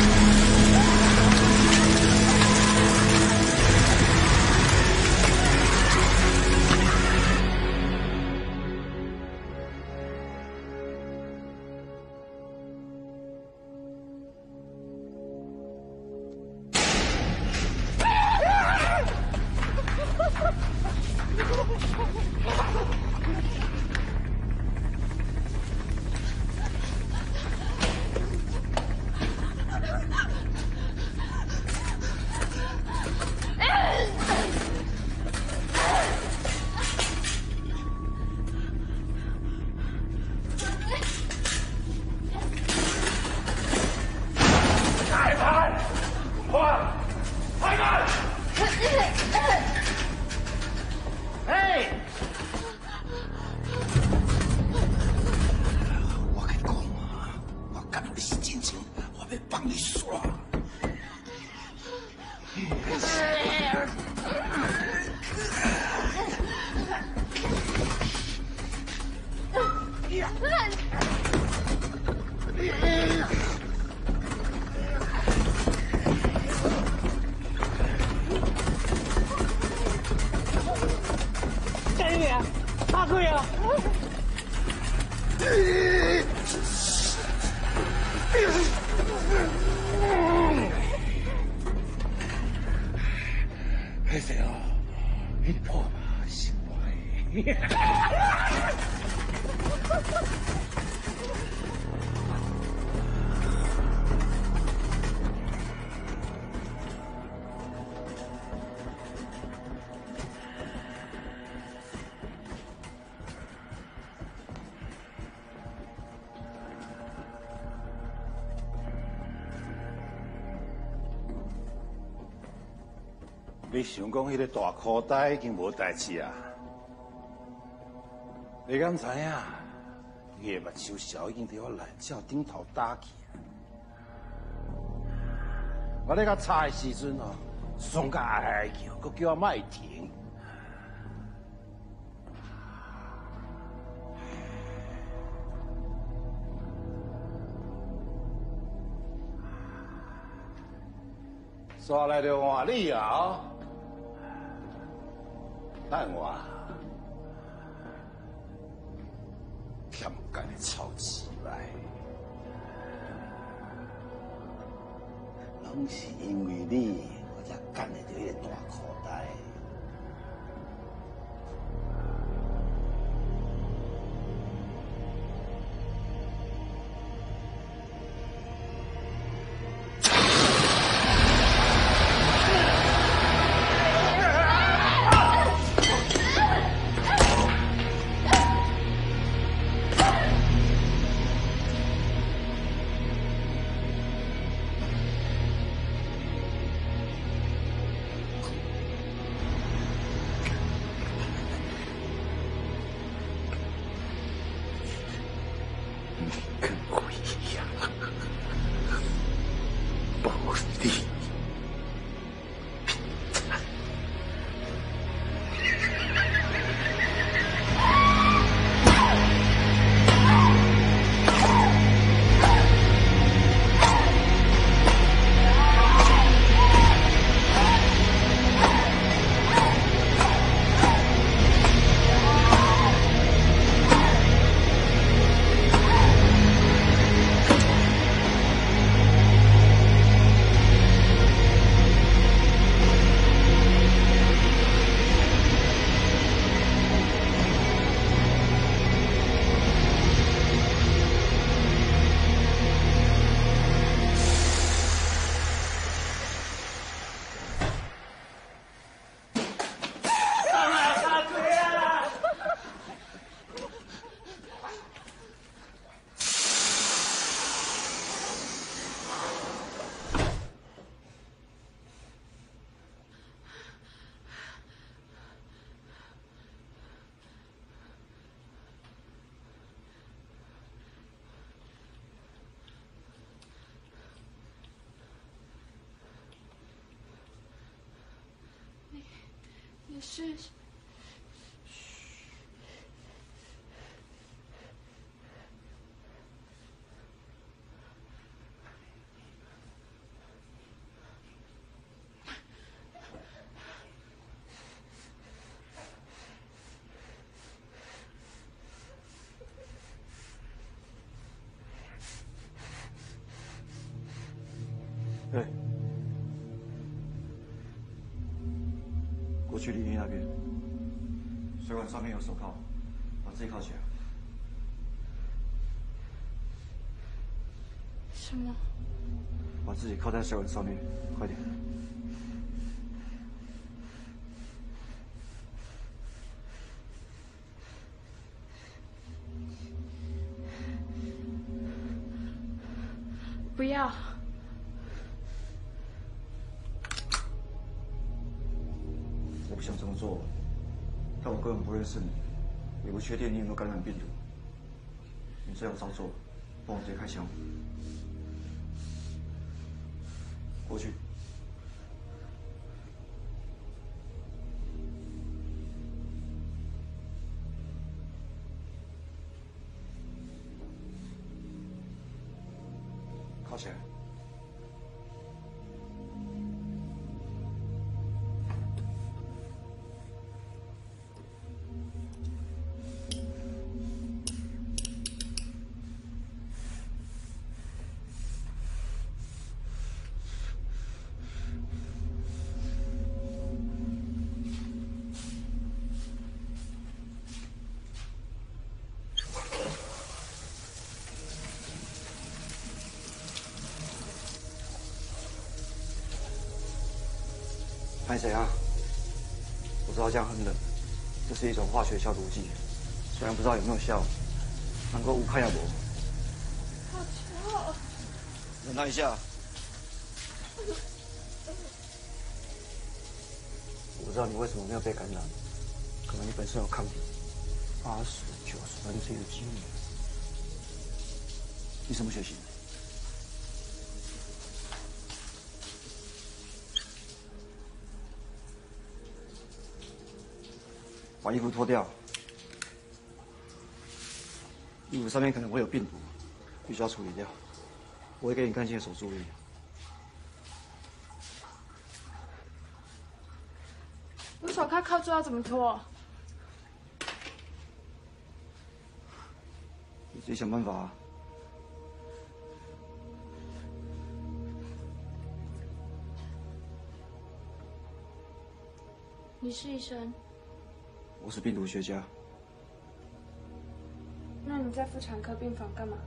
Speaker 8: 你想讲迄个大裤带已经无代志啊？你敢知影？伊的目睭小已经伫我懒觉顶头打起。我咧甲吵的时阵哦，爽甲哀叫，佮叫我莫停。刷来就换你啊！等我欠干的臭鸡来，拢是因为你，我才干得到迄个大裤带。
Speaker 1: 是。
Speaker 4: 对，过去林荫那边，水管上面有手铐，把自己铐起来。
Speaker 1: 什么？
Speaker 4: 把自己铐在水管上面，快点！
Speaker 1: 不要。
Speaker 4: 我不想这么做，但我根本不认识你，也不确定你有没有感染病毒。你最好照做，帮我直接开枪。过去。靠起来。拍谁啊？我知道这样很冷，这是一种化学消毒剂，虽然不知道有没有效，能够无看要不。
Speaker 1: 好臭！
Speaker 4: 忍耐一下。我知道你为什么没有被感染，可能你本身有抗体，80、90%这个几率。你什么血型？把衣服脱掉，衣服上面可能会有病毒，必须要处理掉。我会给你干净的手术衣。
Speaker 1: 我手铐铐住要怎么脱？
Speaker 4: 你自己想办法啊。
Speaker 1: 你是医生？
Speaker 4: 我是病毒学家。
Speaker 1: 那你在妇产科病房干嘛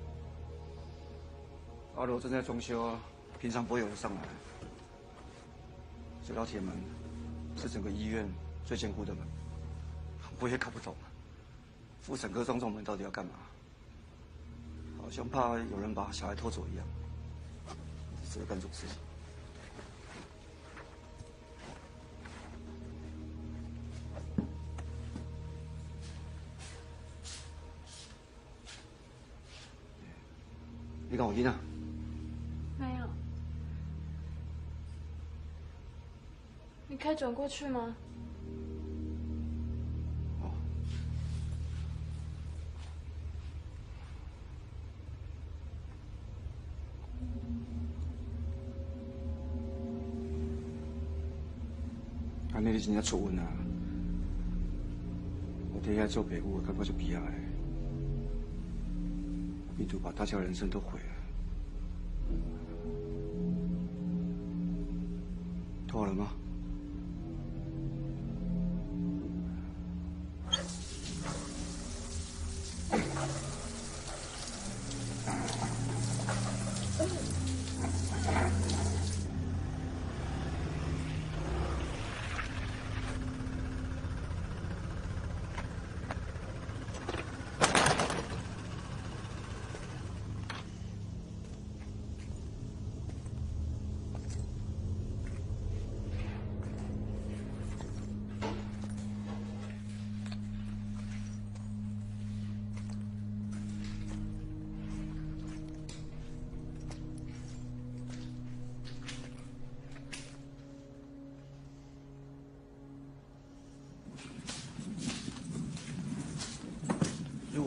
Speaker 4: 2楼正在装修啊，平常不会有人上来。这道铁门是整个医院最坚固的门，我也搞不懂，妇产科装这种门到底要干嘛？好像怕有人把小孩偷走一样，只会干这种事情。你跟我听啊？
Speaker 1: 没有。你可以转过去吗？
Speaker 4: 哦。安尼你真正出运啊！我伫遐做爸母，我感觉就悲哀。病毒把大家人生都毁了。脱了吗？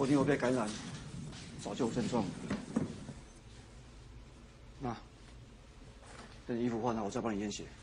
Speaker 4: 我女友被感染，早就有症状了。那，等你衣服换好，我再帮你验血。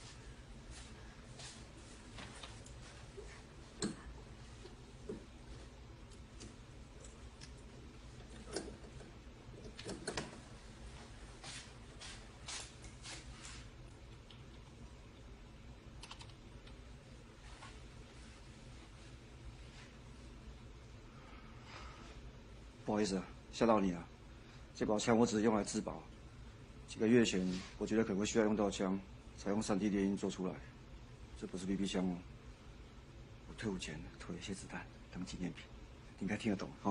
Speaker 4: 不好意思啊，吓到你了。这把枪我只是用来自保。几个月前，我觉得可能会需要用到枪，才用3D 猎鹰做出来。这不是 BB 枪哦。我退伍前偷了一些子弹当纪念品，你应该听得懂啊。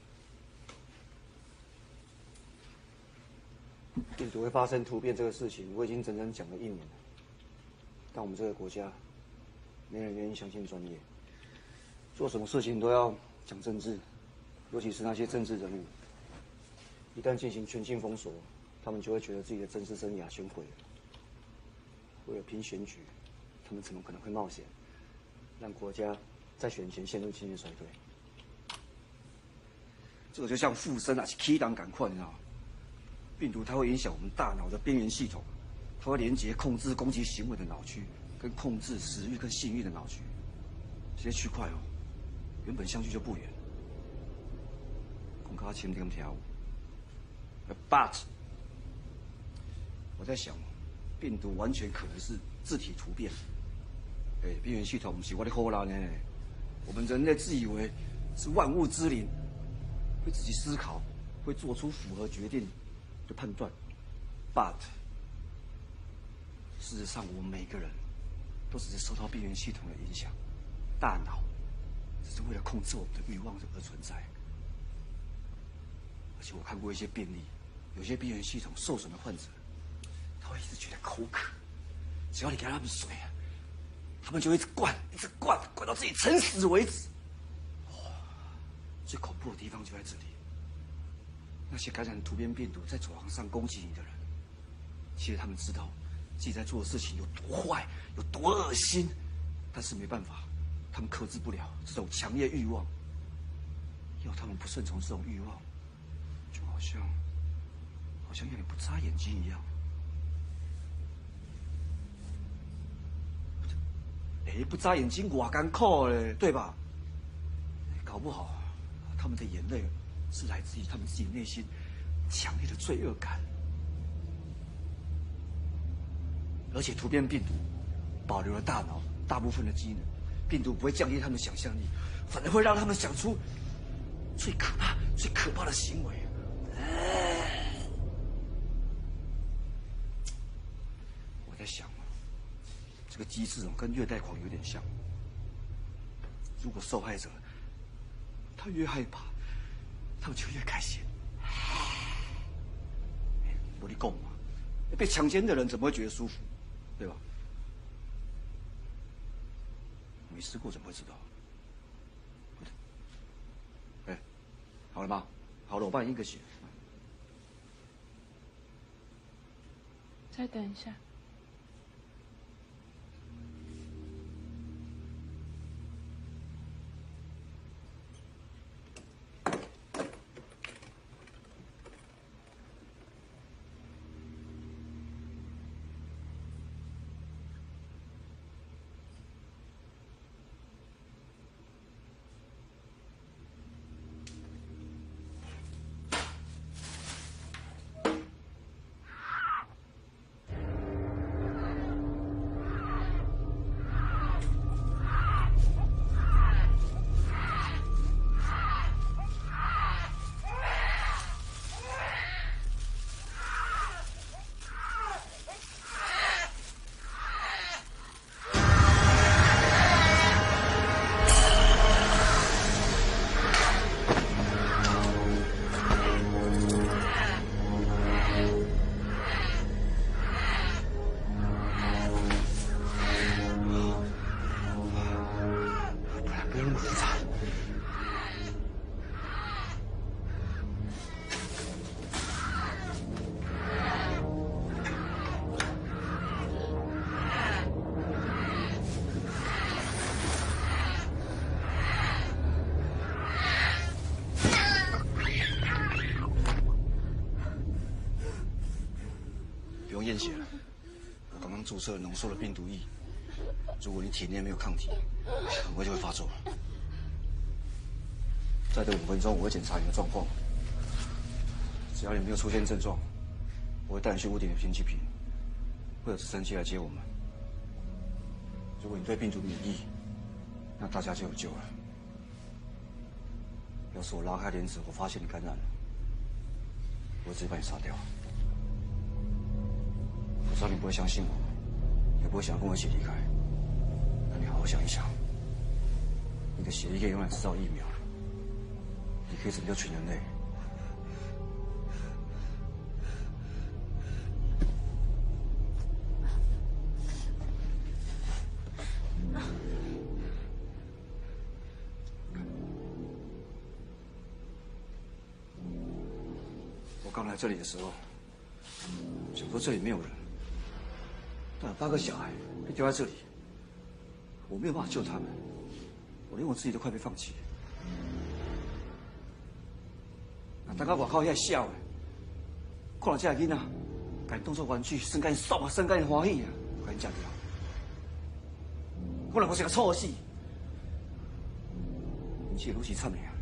Speaker 4: 病毒会发生突变这个事情，我已经整整讲了1年了。但我们这个国家，没人愿意相信专业，做什么事情都要讲政治。尤其是那些政治人物，一旦进行全境封锁，他们就会觉得自己的政治生涯全毁了。为了拼选举，他们怎么可能会冒险，让国家在选前陷入经济衰退？这个就像附身啊，是起档赶快，你知道吗？病毒它会影响我们大脑的边缘系统，它会连接控制攻击行为的脑区，跟控制食欲跟性欲的脑区。这些区块哦，原本相距就不远。他轻点跳舞 ，but 我在想，病毒完全可能是自体突变。边缘系统不是我的好人呢。我们人类自以为是万物之灵，会自己思考，会做出符合决定的判断 ，but 事实上，我们每个人都只是受到边缘系统的影响，大脑只是为了控制我们的欲望而存在。而且我看过一些病例，有些边缘系统受损的患者，他会一直觉得口渴，只要你给他们水啊，他们就一直灌到自己撑死为止。哇，最恐怖的地方就在这里。那些感染突变病毒在走廊上攻击你的人，其实他们知道自己在做的事情有多坏，有多恶心，但是没办法，他们克制不了这种强烈欲望。要他们不顺从这种欲望，就好像有点不眨眼睛一样。不眨眼睛我干扣嘞，对吧？搞不好他们的眼泪是来自于他们自己内心强烈的罪恶感。而且突变病毒保留了大脑大部分的机能，病毒不会降低他们的想象力，反而会让他们想出最可怕的行为。我在想，这个机制跟虐待狂有点像。如果受害者他越害怕，他们就越开心。我跟你讲嘛，被强奸的人怎么会觉得舒服，对吧？没试过怎么会知道？好了吗？好了，我帮你印个血。
Speaker 1: 再等一下。
Speaker 4: 不用验血了，我刚刚注射浓缩的病毒液，如果你体内没有抗体，很快就会发作。再等5分钟，我会检查你的状况。只要你没有出现症状，我会带你去屋顶的平气坪，会有直升机来接我们。如果你对病毒免疫，那大家就有救了。要是我拉开帘子，我发现你感染了，我会直接把你杀掉。我知道你不会相信我，也不会想要跟我一起离开。那你好好想一想，你的血液可以用来制造疫苗，你可以拯救全人类。我刚来这里的时候，想说这里没有人，但有8个小孩被丢在这里，我没有办法救他们，我连我自己都快被放弃了。那大家外口遐笑的，看到这个囡仔，把伊当作玩具，生干爽啊，生干欢喜啊，把伊吃掉。我若不是个错死，因此愈是惨的啊！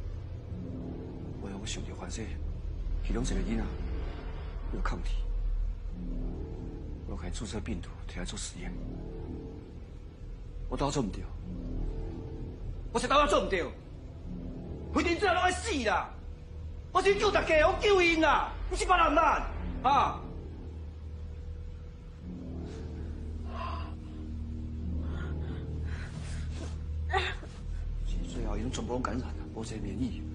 Speaker 4: 我想着反正其中一个囡仔有抗体，我给伊注射病毒，摕来做实验。我倒做唔对，我是倒做唔对，规定最后拢要死啦！我是救大家，我救因啦，不是别人啦，啊！最后伊拢全部拢感染了，无一个免疫。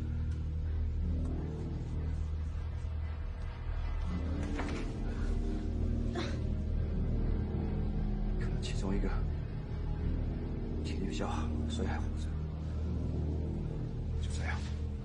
Speaker 4: 可能其中一个体力比较好，所以还活着。就这样。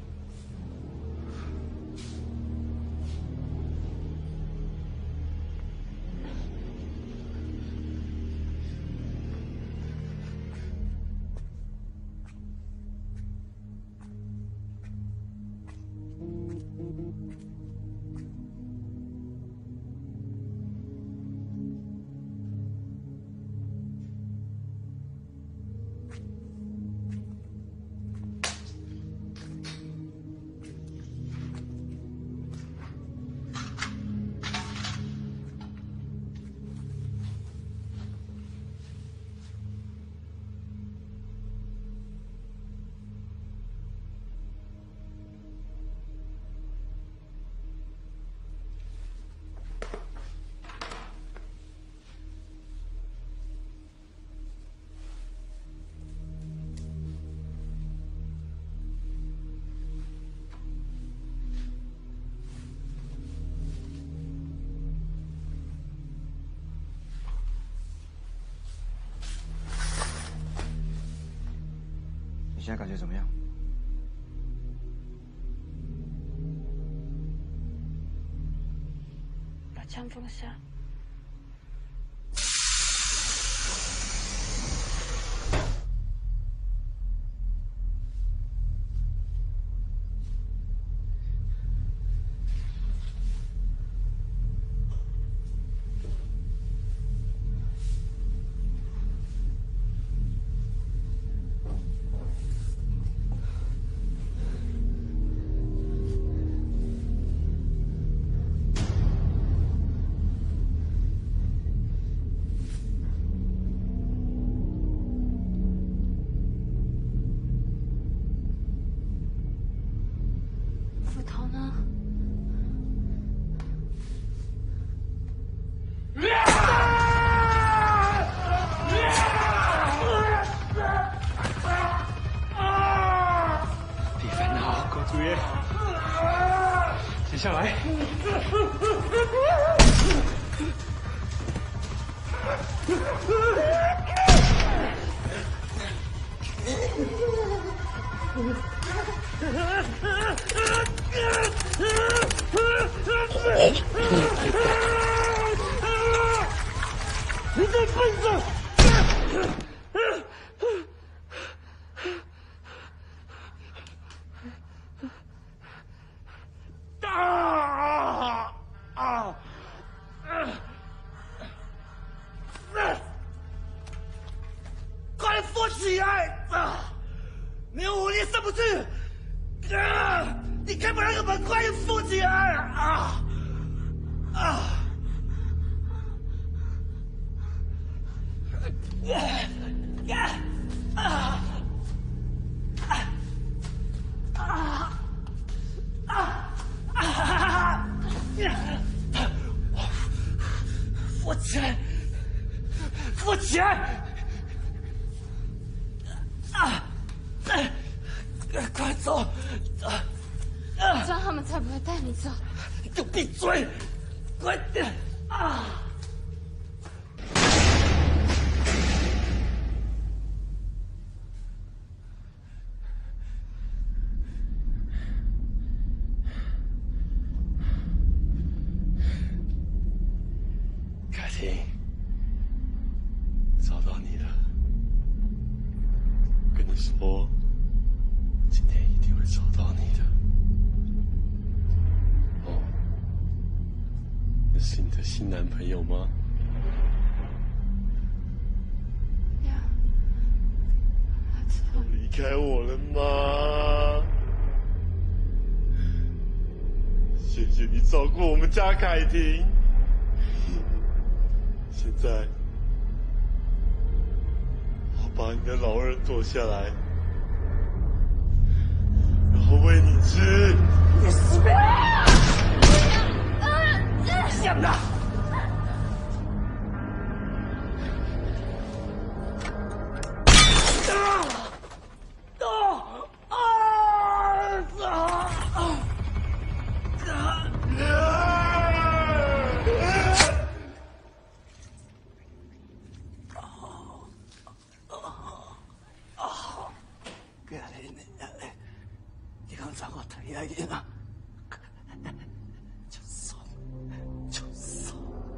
Speaker 4: 你现在感觉怎么样？
Speaker 1: 把枪放下。
Speaker 12: 停下来！你这笨子！ 起来！没有武力上不去！你快把那个门快点扶起来！扶起来！扶起来！快走！
Speaker 1: 这样他们才不会带你走。
Speaker 12: 你给我闭嘴！快点！凯婷，找到你了。跟你说，今天一定会找到你的。哦，那是你的新男朋友吗？
Speaker 1: 呀，
Speaker 12: 要离开我了吗？谢谢你照顾我们家凯婷。现在，我把你的老二剁下来，然后喂你吃。你死别！想的。你刚才我睇下见啊，就送，就送。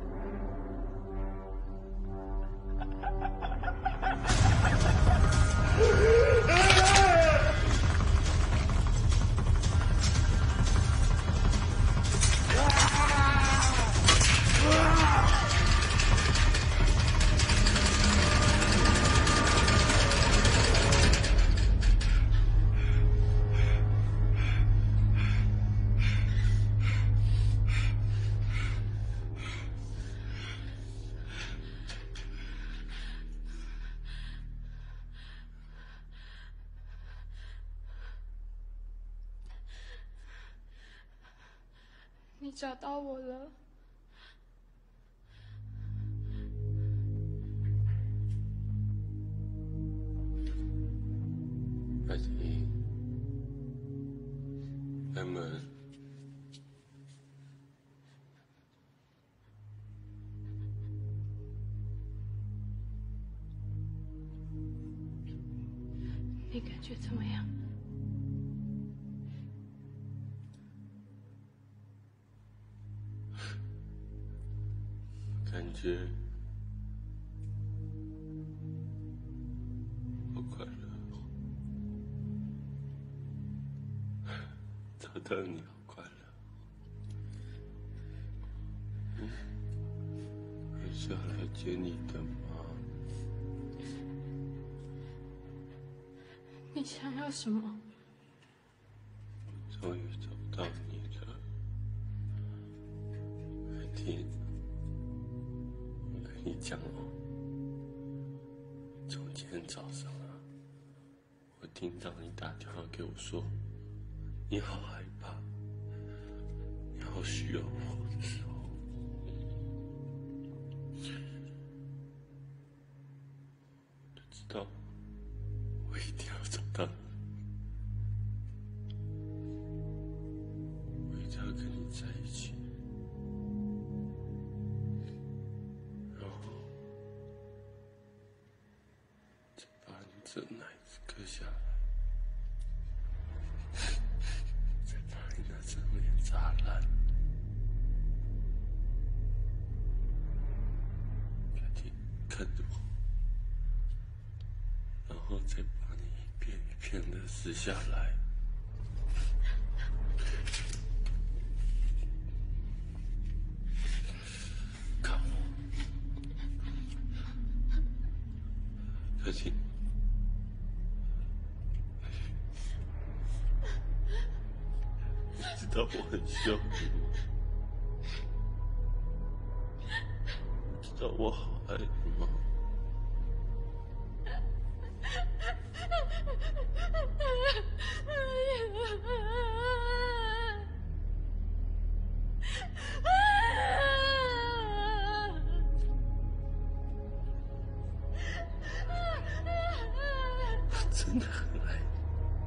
Speaker 1: 你找到我了。
Speaker 2: 凯婷，开门。
Speaker 1: 你感觉怎么样？
Speaker 2: 感觉好快乐，找到你好快乐。会下来接你的吗？
Speaker 1: 你想要什么？
Speaker 2: 终于找到你了，凯婷。我跟你讲哦，从今天早上啊，我听到你打电话给我说，你好害怕，你好需要我的时候，我就知道我一定要找到你，我一定要跟你在一起。这奶子割下来，再把你那张脸砸烂，凯婷看着我，然后再把你一片一片的撕下来。看我，凯婷。 道我很凶，我知道我好爱你吗？我真的很爱你。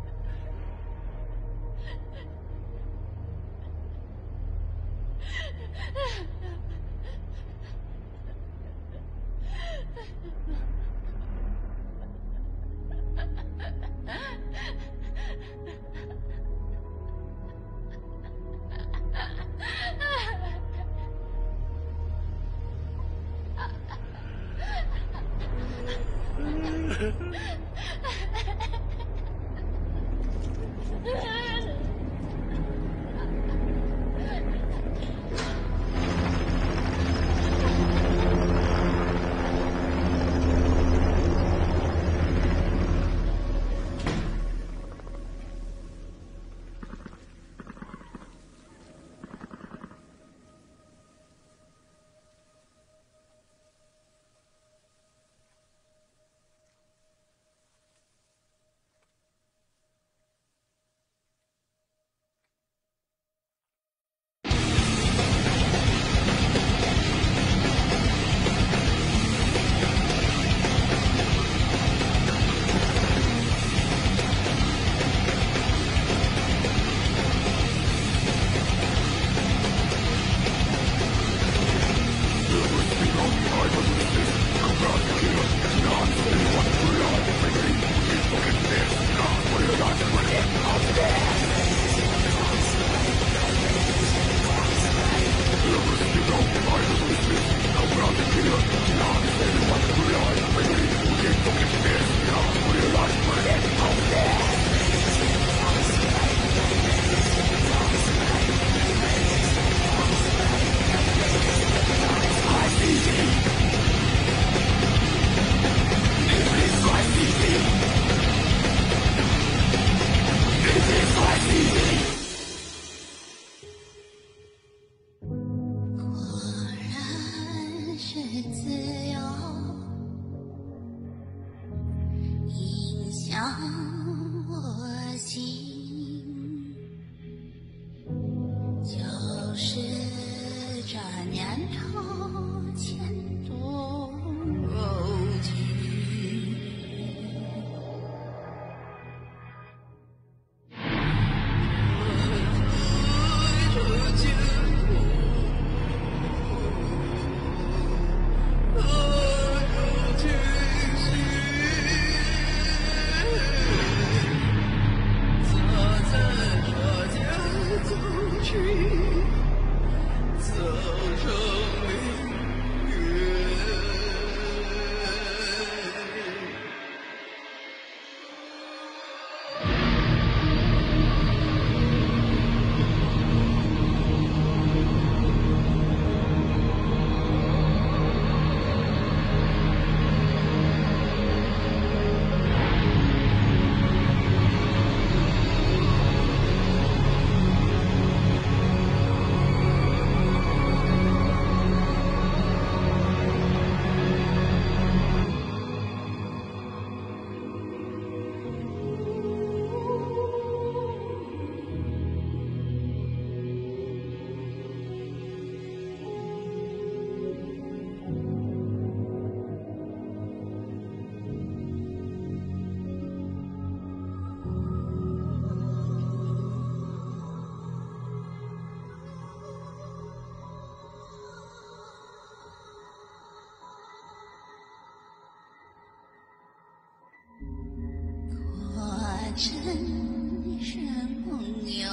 Speaker 18: 真是梦游，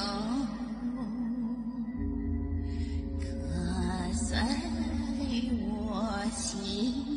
Speaker 18: 可随我心。